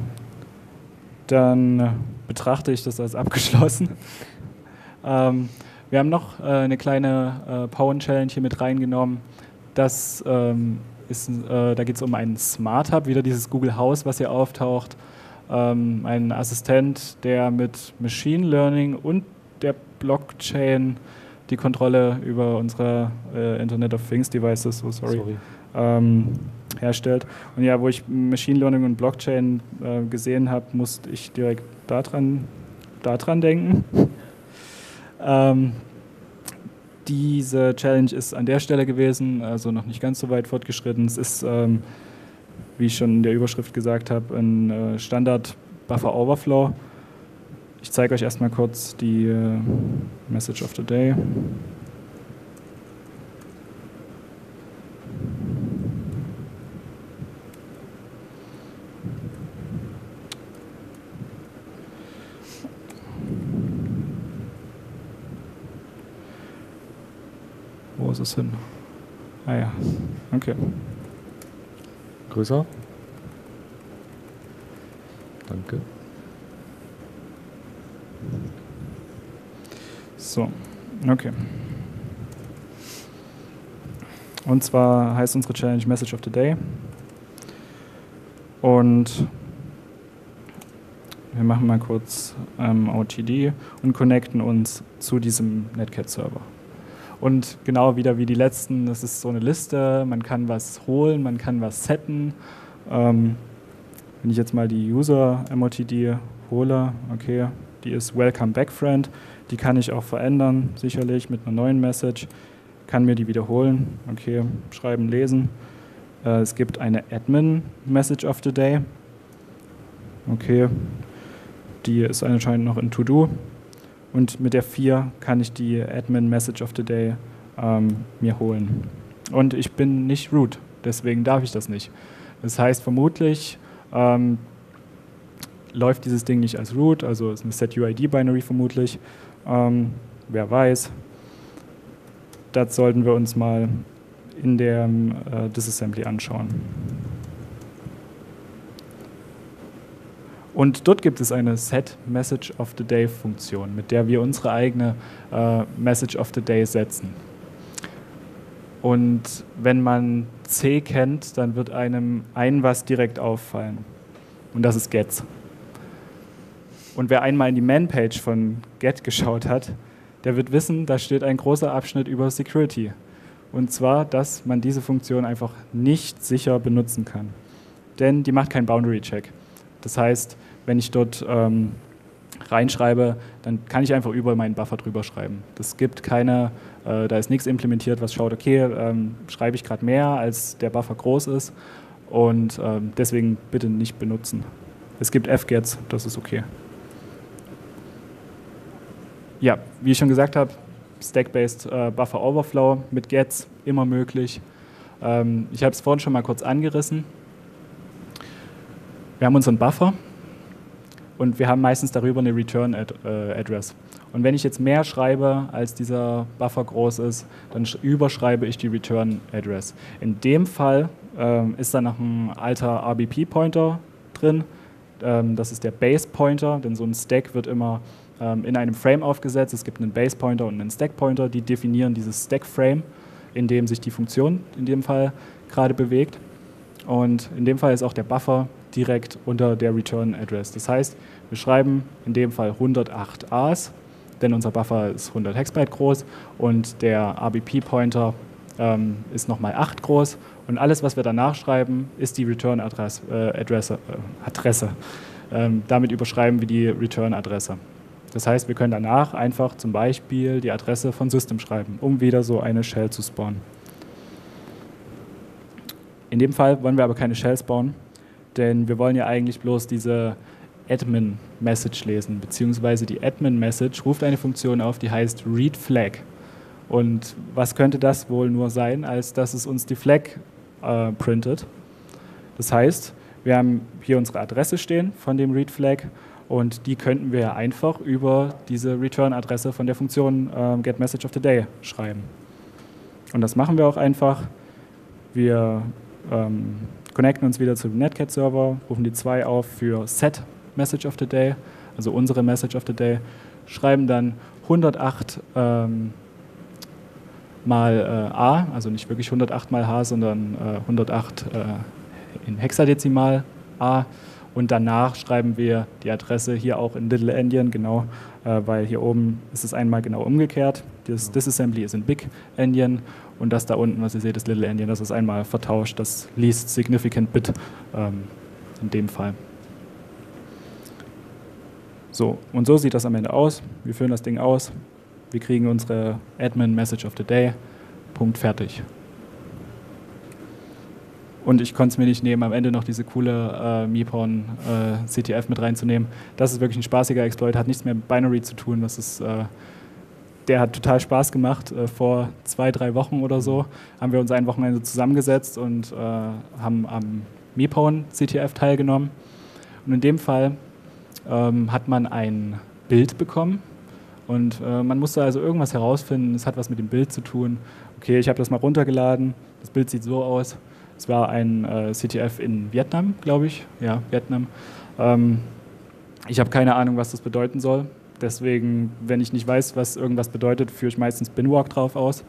Dann äh, betrachte ich das als abgeschlossen. Ähm, wir haben noch äh, eine kleine äh, Power-Challenge hier mit reingenommen. Das ähm, ist, äh, da geht es um einen Smart Hub, wieder dieses Google House, was hier auftaucht. Ähm, ein Assistent, der mit Machine Learning und der Blockchain die Kontrolle über unsere äh, Internet of Things Devices, so sorry, Sorry. Ähm, herstellt. Und ja, wo ich Machine Learning und Blockchain äh, gesehen habe, musste ich direkt daran, daran denken. ähm, diese Challenge ist an der Stelle gewesen, also noch nicht ganz so weit fortgeschritten. Es ist, ähm, wie ich schon in der Überschrift gesagt habe, ein äh, Standard Buffer Overflow. Ich zeige euch erstmal kurz die äh, Message of the Day. Wo ist es hin? Ah ja, okay. Größer? Danke. So, okay. Und zwar heißt unsere Challenge Message of the Day. Und wir machen mal kurz ähm, O T D und connecten uns zu diesem Netcat-Server. Und genau wieder wie die letzten, das ist so eine Liste, man kann was holen, man kann was setten. Ähm, wenn ich jetzt mal die User-M O T D hole, okay, die ist Welcome Back Friend, die kann ich auch verändern, sicherlich mit einer neuen Message, kann mir die wiederholen, okay, schreiben, lesen. Äh, es gibt eine Admin Message of the Day, okay, die ist anscheinend noch in To-Do. Und mit der vier kann ich die Admin Message of the Day ähm, mir holen. Und ich bin nicht root, deswegen darf ich das nicht. Das heißt, vermutlich ähm, läuft dieses Ding nicht als root, also ist eine Set-U I D-Binary vermutlich. Ähm, wer weiß. Das sollten wir uns mal in der äh, Disassembly anschauen. Und dort gibt es eine Set Message of the Day Funktion, mit der wir unsere eigene äh, Message of the Day setzen. Und wenn man C kennt, dann wird einem ein was direkt auffallen. Und das ist Gets. Und wer einmal in die Man-Page von Get geschaut hat, der wird wissen, da steht ein großer Abschnitt über Security. Und zwar, dass man diese Funktion einfach nicht sicher benutzen kann. Denn die macht keinen Boundary-Check. Das heißt, wenn ich dort ähm, reinschreibe, dann kann ich einfach über meinen Buffer drüber schreiben. Das gibt keine, äh, da ist nichts implementiert, was schaut, okay, ähm, schreibe ich gerade mehr, als der Buffer groß ist. Und ähm, deswegen bitte nicht benutzen. Es gibt F-Gets, das ist okay. Ja, wie ich schon gesagt habe, Stack-Based äh, Buffer Overflow mit Gets immer möglich. Ähm, ich habe es vorhin schon mal kurz angerissen. Wir haben unseren Buffer und wir haben meistens darüber eine Return-Address. Und wenn ich jetzt mehr schreibe, als dieser Buffer groß ist, dann überschreibe ich die Return-Address. In dem Fall ähm, ist da noch ein alter R B P-Pointer drin. Ähm, das ist der Base-Pointer, denn so ein Stack wird immer ähm, in einem Frame aufgesetzt. Es gibt einen Base-Pointer und einen Stack-Pointer, die definieren dieses Stack-Frame, in dem sich die Funktion in dem Fall gerade bewegt. Und in dem Fall ist auch der Buffer direkt unter der Return-Address. Das heißt, wir schreiben in dem Fall hundertacht A's, denn unser Buffer ist hundert Hexbyte groß und der R B P-Pointer ähm, ist nochmal acht groß. Und alles, was wir danach schreiben, ist die Return-Adresse. Äh, Adresse, äh, Adresse. Ähm, damit überschreiben wir die Return-Adresse. Das heißt, wir können danach einfach zum Beispiel die Adresse von System schreiben, um wieder so eine Shell zu spawnen. In dem Fall wollen wir aber keine Shells bauen, denn wir wollen ja eigentlich bloß diese Admin-Message lesen, beziehungsweise die Admin-Message ruft eine Funktion auf, die heißt readFlag. Und was könnte das wohl nur sein, als dass es uns die Flag äh, printet. Das heißt, wir haben hier unsere Adresse stehen von dem readFlag und die könnten wir einfach über diese Return-Adresse von der Funktion äh, getMessageOfTheDay schreiben. Und das machen wir auch einfach. Wir ähm, connecten uns wieder zu dem Netcat-Server, rufen die zwei auf für Set Message of the Day, also unsere Message of the Day, schreiben dann hundertacht ähm, mal äh, A, also nicht wirklich hundertacht mal H, sondern äh, hundertacht äh, in Hexadezimal A und danach schreiben wir die Adresse hier auch in Little Endian, genau, äh, weil hier oben ist es einmal genau umgekehrt. Das Disassembly ist in Big Endian und das da unten, was ihr seht, ist Little Endian, das ist einmal vertauscht, das least significant bit ähm, in dem Fall. So, und so sieht das am Ende aus. Wir führen das Ding aus, wir kriegen unsere Admin Message of the Day, Punkt, fertig. Und ich konnte es mir nicht nehmen, am Ende noch diese coole äh, Meepon äh, C T F mit reinzunehmen. Das ist wirklich ein spaßiger Exploit, hat nichts mehr mit Binary zu tun. Das ist, äh, der hat total Spaß gemacht. Äh, vor zwei, drei Wochen oder so haben wir uns ein Wochenende zusammengesetzt und äh, haben am Meepon C T F teilgenommen. Und in dem Fall ähm, hat man ein Bild bekommen und äh, man musste also irgendwas herausfinden. Es hat was mit dem Bild zu tun. Okay, ich habe das mal runtergeladen. Das Bild sieht so aus. Es war ein äh, C T F in Vietnam, glaube ich. Ja, Vietnam. Ähm, ich habe keine Ahnung, was das bedeuten soll. Deswegen, wenn ich nicht weiß, was irgendwas bedeutet, führe ich meistens Binwalk drauf aus.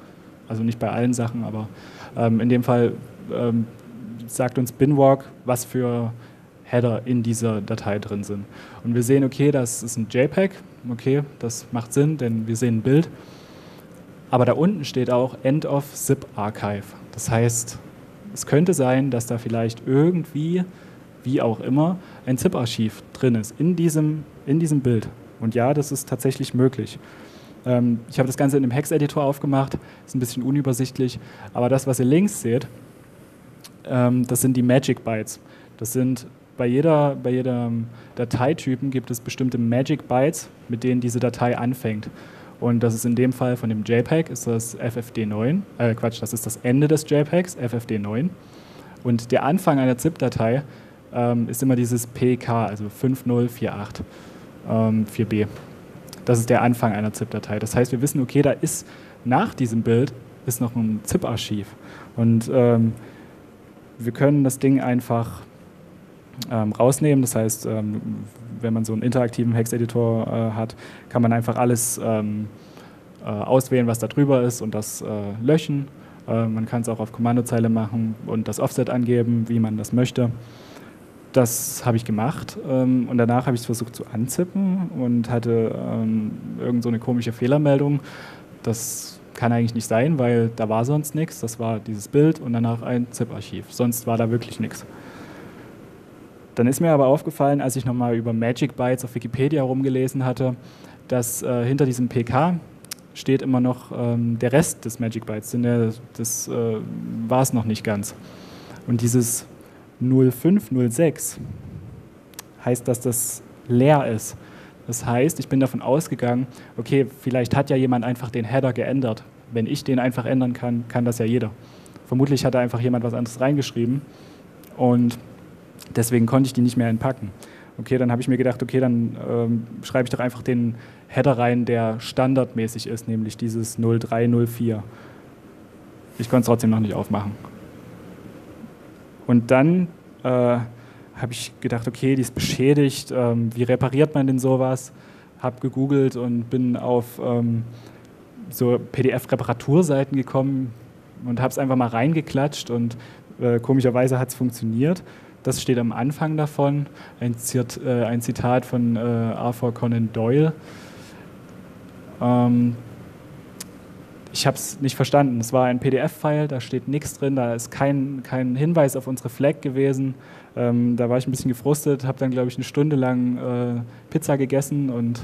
Also nicht bei allen Sachen, aber ähm, in dem Fall ähm, sagt uns Binwalk, was für Header in dieser Datei drin sind. Und wir sehen, okay, das ist ein JPEG, okay, das macht Sinn, denn wir sehen ein Bild. Aber da unten steht auch End of Zip Archive. Das heißt, es könnte sein, dass da vielleicht irgendwie, wie auch immer, ein Zip-Archiv drin ist in diesem, in diesem Bild. Und ja, das ist tatsächlich möglich. Ähm, ich habe das Ganze in einem Hex-Editor aufgemacht, ist ein bisschen unübersichtlich, aber das, was ihr links seht, ähm, das sind die Magic Bytes. Das sind bei jeder, bei jedem Dateitypen gibt es bestimmte Magic Bytes, mit denen diese Datei anfängt. Und das ist in dem Fall von dem JPEG, ist das F F D neun, äh Quatsch, das ist das Ende des JPEGs, F F D neun. Und der Anfang einer ZIP-Datei ähm, ist immer dieses P K, also fünf null vier acht ähm, vier B. Das ist der Anfang einer ZIP-Datei. Das heißt, wir wissen, okay, da ist nach diesem Bild ist noch ein ZIP-Archiv. Und ähm, wir können das Ding einfach Ähm, rausnehmen. Das heißt, ähm, wenn man so einen interaktiven Hex-Editor äh, hat, kann man einfach alles ähm, äh, auswählen, was da drüber ist und das äh, löschen. Äh, man kann es auch auf Kommandozeile machen und das Offset angeben, wie man das möchte. Das habe ich gemacht ähm, und danach habe ich es versucht zu anzippen und hatte ähm, irgend so eine komische Fehlermeldung. Das kann eigentlich nicht sein, weil da war sonst nichts. Das war dieses Bild und danach ein ZIP-Archiv. Sonst war da wirklich nichts. Dann ist mir aber aufgefallen, als ich nochmal über Magic Bytes auf Wikipedia rumgelesen hatte, dass äh, hinter diesem P K steht immer noch ähm, der Rest des Magic Bytes. Denn der, das äh, war es noch nicht ganz. Und dieses null fünf null sechs heißt, dass das leer ist. Das heißt, ich bin davon ausgegangen, okay, vielleicht hat ja jemand einfach den Header geändert. Wenn ich den einfach ändern kann, kann das ja jeder. Vermutlich hat da einfach jemand was anderes reingeschrieben und deswegen konnte ich die nicht mehr entpacken. Okay, dann habe ich mir gedacht, okay, dann ähm, schreibe ich doch einfach den Header rein, der standardmäßig ist, nämlich dieses null drei null vier. Ich konnte es trotzdem noch nicht aufmachen. Und dann äh, habe ich gedacht, okay, die ist beschädigt, ähm, wie repariert man denn sowas? Habe gegoogelt und bin auf ähm, so P D F-Reparaturseiten gekommen und habe es einfach mal reingeklatscht und äh, komischerweise hat es funktioniert. Das steht am Anfang davon, ein, Zit, äh, ein Zitat von äh, Arthur Conan Doyle. Ähm, ich habe es nicht verstanden. Es war ein P D F-File, da steht nichts drin, da ist kein, kein Hinweis auf unsere Flag gewesen. Ähm, da war ich ein bisschen gefrustet, habe dann, glaube ich, eine Stunde lang äh, Pizza gegessen und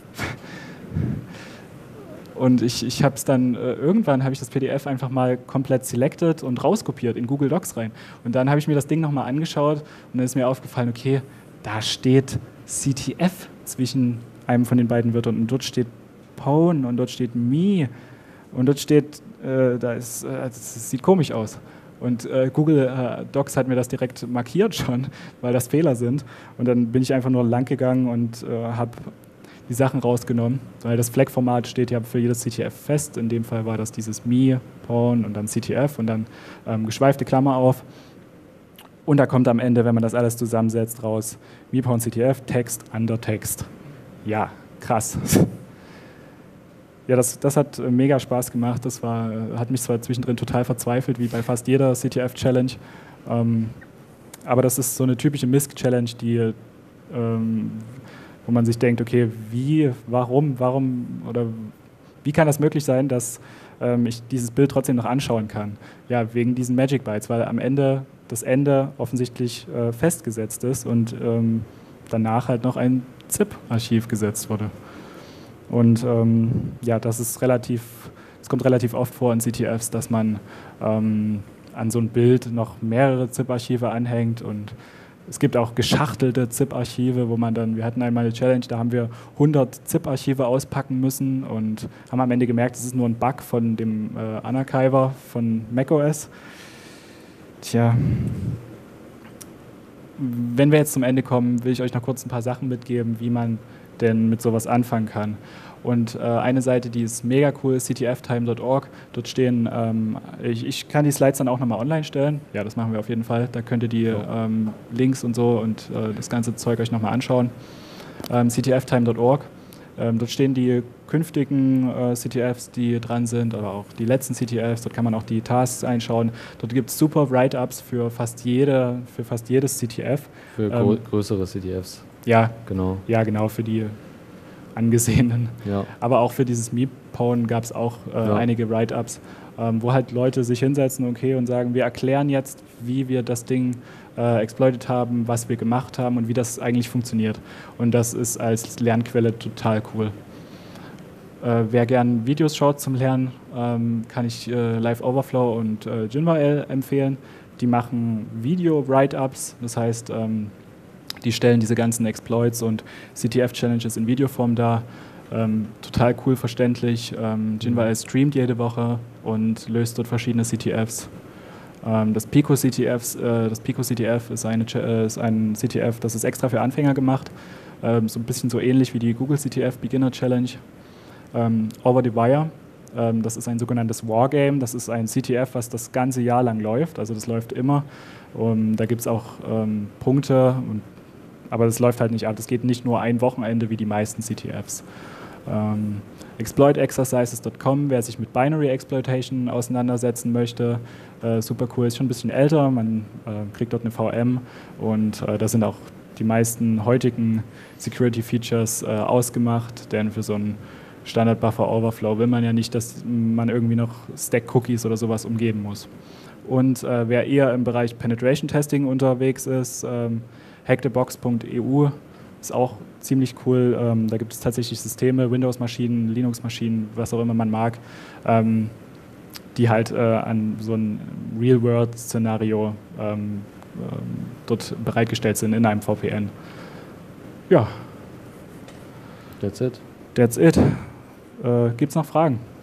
Und ich, ich habe es dann, äh, irgendwann habe ich das P D F einfach mal komplett selected und rauskopiert in Google Docs rein. Und dann habe ich mir das Ding nochmal angeschaut und dann ist mir aufgefallen, okay, da steht C T F zwischen einem von den beiden Wörtern und dort steht Pwn und dort steht Me und dort steht, äh, da ist, äh, das sieht komisch aus. Und äh, Google äh, Docs hat mir das direkt markiert schon, weil das Fehler sind. Und dann bin ich einfach nur lang gegangen und äh, habe die Sachen rausgenommen, weil das Flag-Format steht ja für jedes C T F fest. In dem Fall war das dieses Me, Pawn und dann C T F und dann ähm, geschweifte Klammer auf. Und da kommt am Ende, wenn man das alles zusammensetzt, raus Me, Pawn, C T F, Text, under Text. Ja, krass. Ja, das, das hat äh, mega Spaß gemacht. Das war, äh, hat mich zwar zwischendrin total verzweifelt, wie bei fast jeder C T F-Challenge. Ähm, aber das ist so eine typische M I S C-Challenge, die ähm, wo man sich denkt, okay, wie, warum, warum oder wie kann das möglich sein, dass ähm, ich dieses Bild trotzdem noch anschauen kann? Ja, wegen diesen Magic Bytes, weil am Ende das Ende offensichtlich äh, festgesetzt ist und ähm, danach halt noch ein ZIP-Archiv gesetzt wurde. Und ähm, ja, das ist relativ, es kommt relativ oft vor in C T Fs, dass man ähm, an so ein Bild noch mehrere ZIP-Archive anhängt und es gibt auch geschachtelte ZIP-Archive, wo man dann, wir hatten einmal eine Challenge, da haben wir hundert ZIP-Archive auspacken müssen und haben am Ende gemerkt, es ist nur ein Bug von dem äh, Unarchiver von macOS. Tja, wenn wir jetzt zum Ende kommen, will ich euch noch kurz ein paar Sachen mitgeben, wie man denn mit sowas anfangen kann. Und äh, eine Seite, die ist mega cool, c t f time dot org. Dort stehen, ähm, ich, ich kann die Slides dann auch nochmal online stellen. Ja, das machen wir auf jeden Fall. Da könnt ihr die ähm, Links und so und äh, das ganze Zeug euch nochmal anschauen. Ähm, c t f time dot org. Ähm, dort stehen die künftigen äh, C T Fs, die dran sind, aber auch die letzten C T Fs. Dort kann man auch die Tasks einschauen. Dort gibt es super Write-Ups für fast jede, für fast jedes C T F. Für Ähm, größere C T Fs. Ja, Genau. ja, genau, für die angesehenen. Ja. Aber auch für dieses Meepone gab es auch äh, Ja. einige Write-Ups, ähm, wo halt Leute sich hinsetzen okay, und sagen, wir erklären jetzt, wie wir das Ding äh, exploited haben, was wir gemacht haben und wie das eigentlich funktioniert. Und das ist als Lernquelle total cool. Äh, wer gern Videos schaut zum Lernen, ähm, kann ich äh, Live Overflow und äh, Jinvael empfehlen. Die machen Video-Write-Ups, das heißt, ähm, die stellen diese ganzen Exploits und C T F-Challenges in Videoform dar. Ähm, total cool verständlich. Ähm, Jinvael streamt jede Woche und löst dort verschiedene C T Fs. Ähm, das Pico C T Fs, äh, das Pico C T F ist, eine, äh, ist ein C T F, das ist extra für Anfänger gemacht. Ähm, so ein bisschen so ähnlich wie die Google C T F Beginner Challenge. Ähm, Over the Wire, ähm, das ist ein sogenanntes Wargame. Das ist ein C T F, was das ganze Jahr lang läuft. Also das läuft immer. Um, da gibt es auch ähm, Punkte, und, aber das läuft halt nicht ab. Das geht nicht nur ein Wochenende wie die meisten C T Fs. Ähm, exploit exercises dot com, wer sich mit Binary Exploitation auseinandersetzen möchte, äh, super cool, ist schon ein bisschen älter, man äh, kriegt dort eine V M und äh, da sind auch die meisten heutigen Security Features äh, ausgemacht, denn für so einen Standard Buffer Overflow will man ja nicht, dass man irgendwie noch Stack Cookies oder sowas umgeben muss. Und äh, wer eher im Bereich Penetration Testing unterwegs ist, ähm, hack the box punkt e u ist auch ziemlich cool. Ähm, da gibt es tatsächlich Systeme, Windows-Maschinen, Linux-Maschinen, was auch immer man mag, ähm, die halt äh, an so ein Real-World-Szenario ähm, ähm, dort bereitgestellt sind in einem V P N. Ja. That's it. That's it. Äh, Gibt es noch Fragen?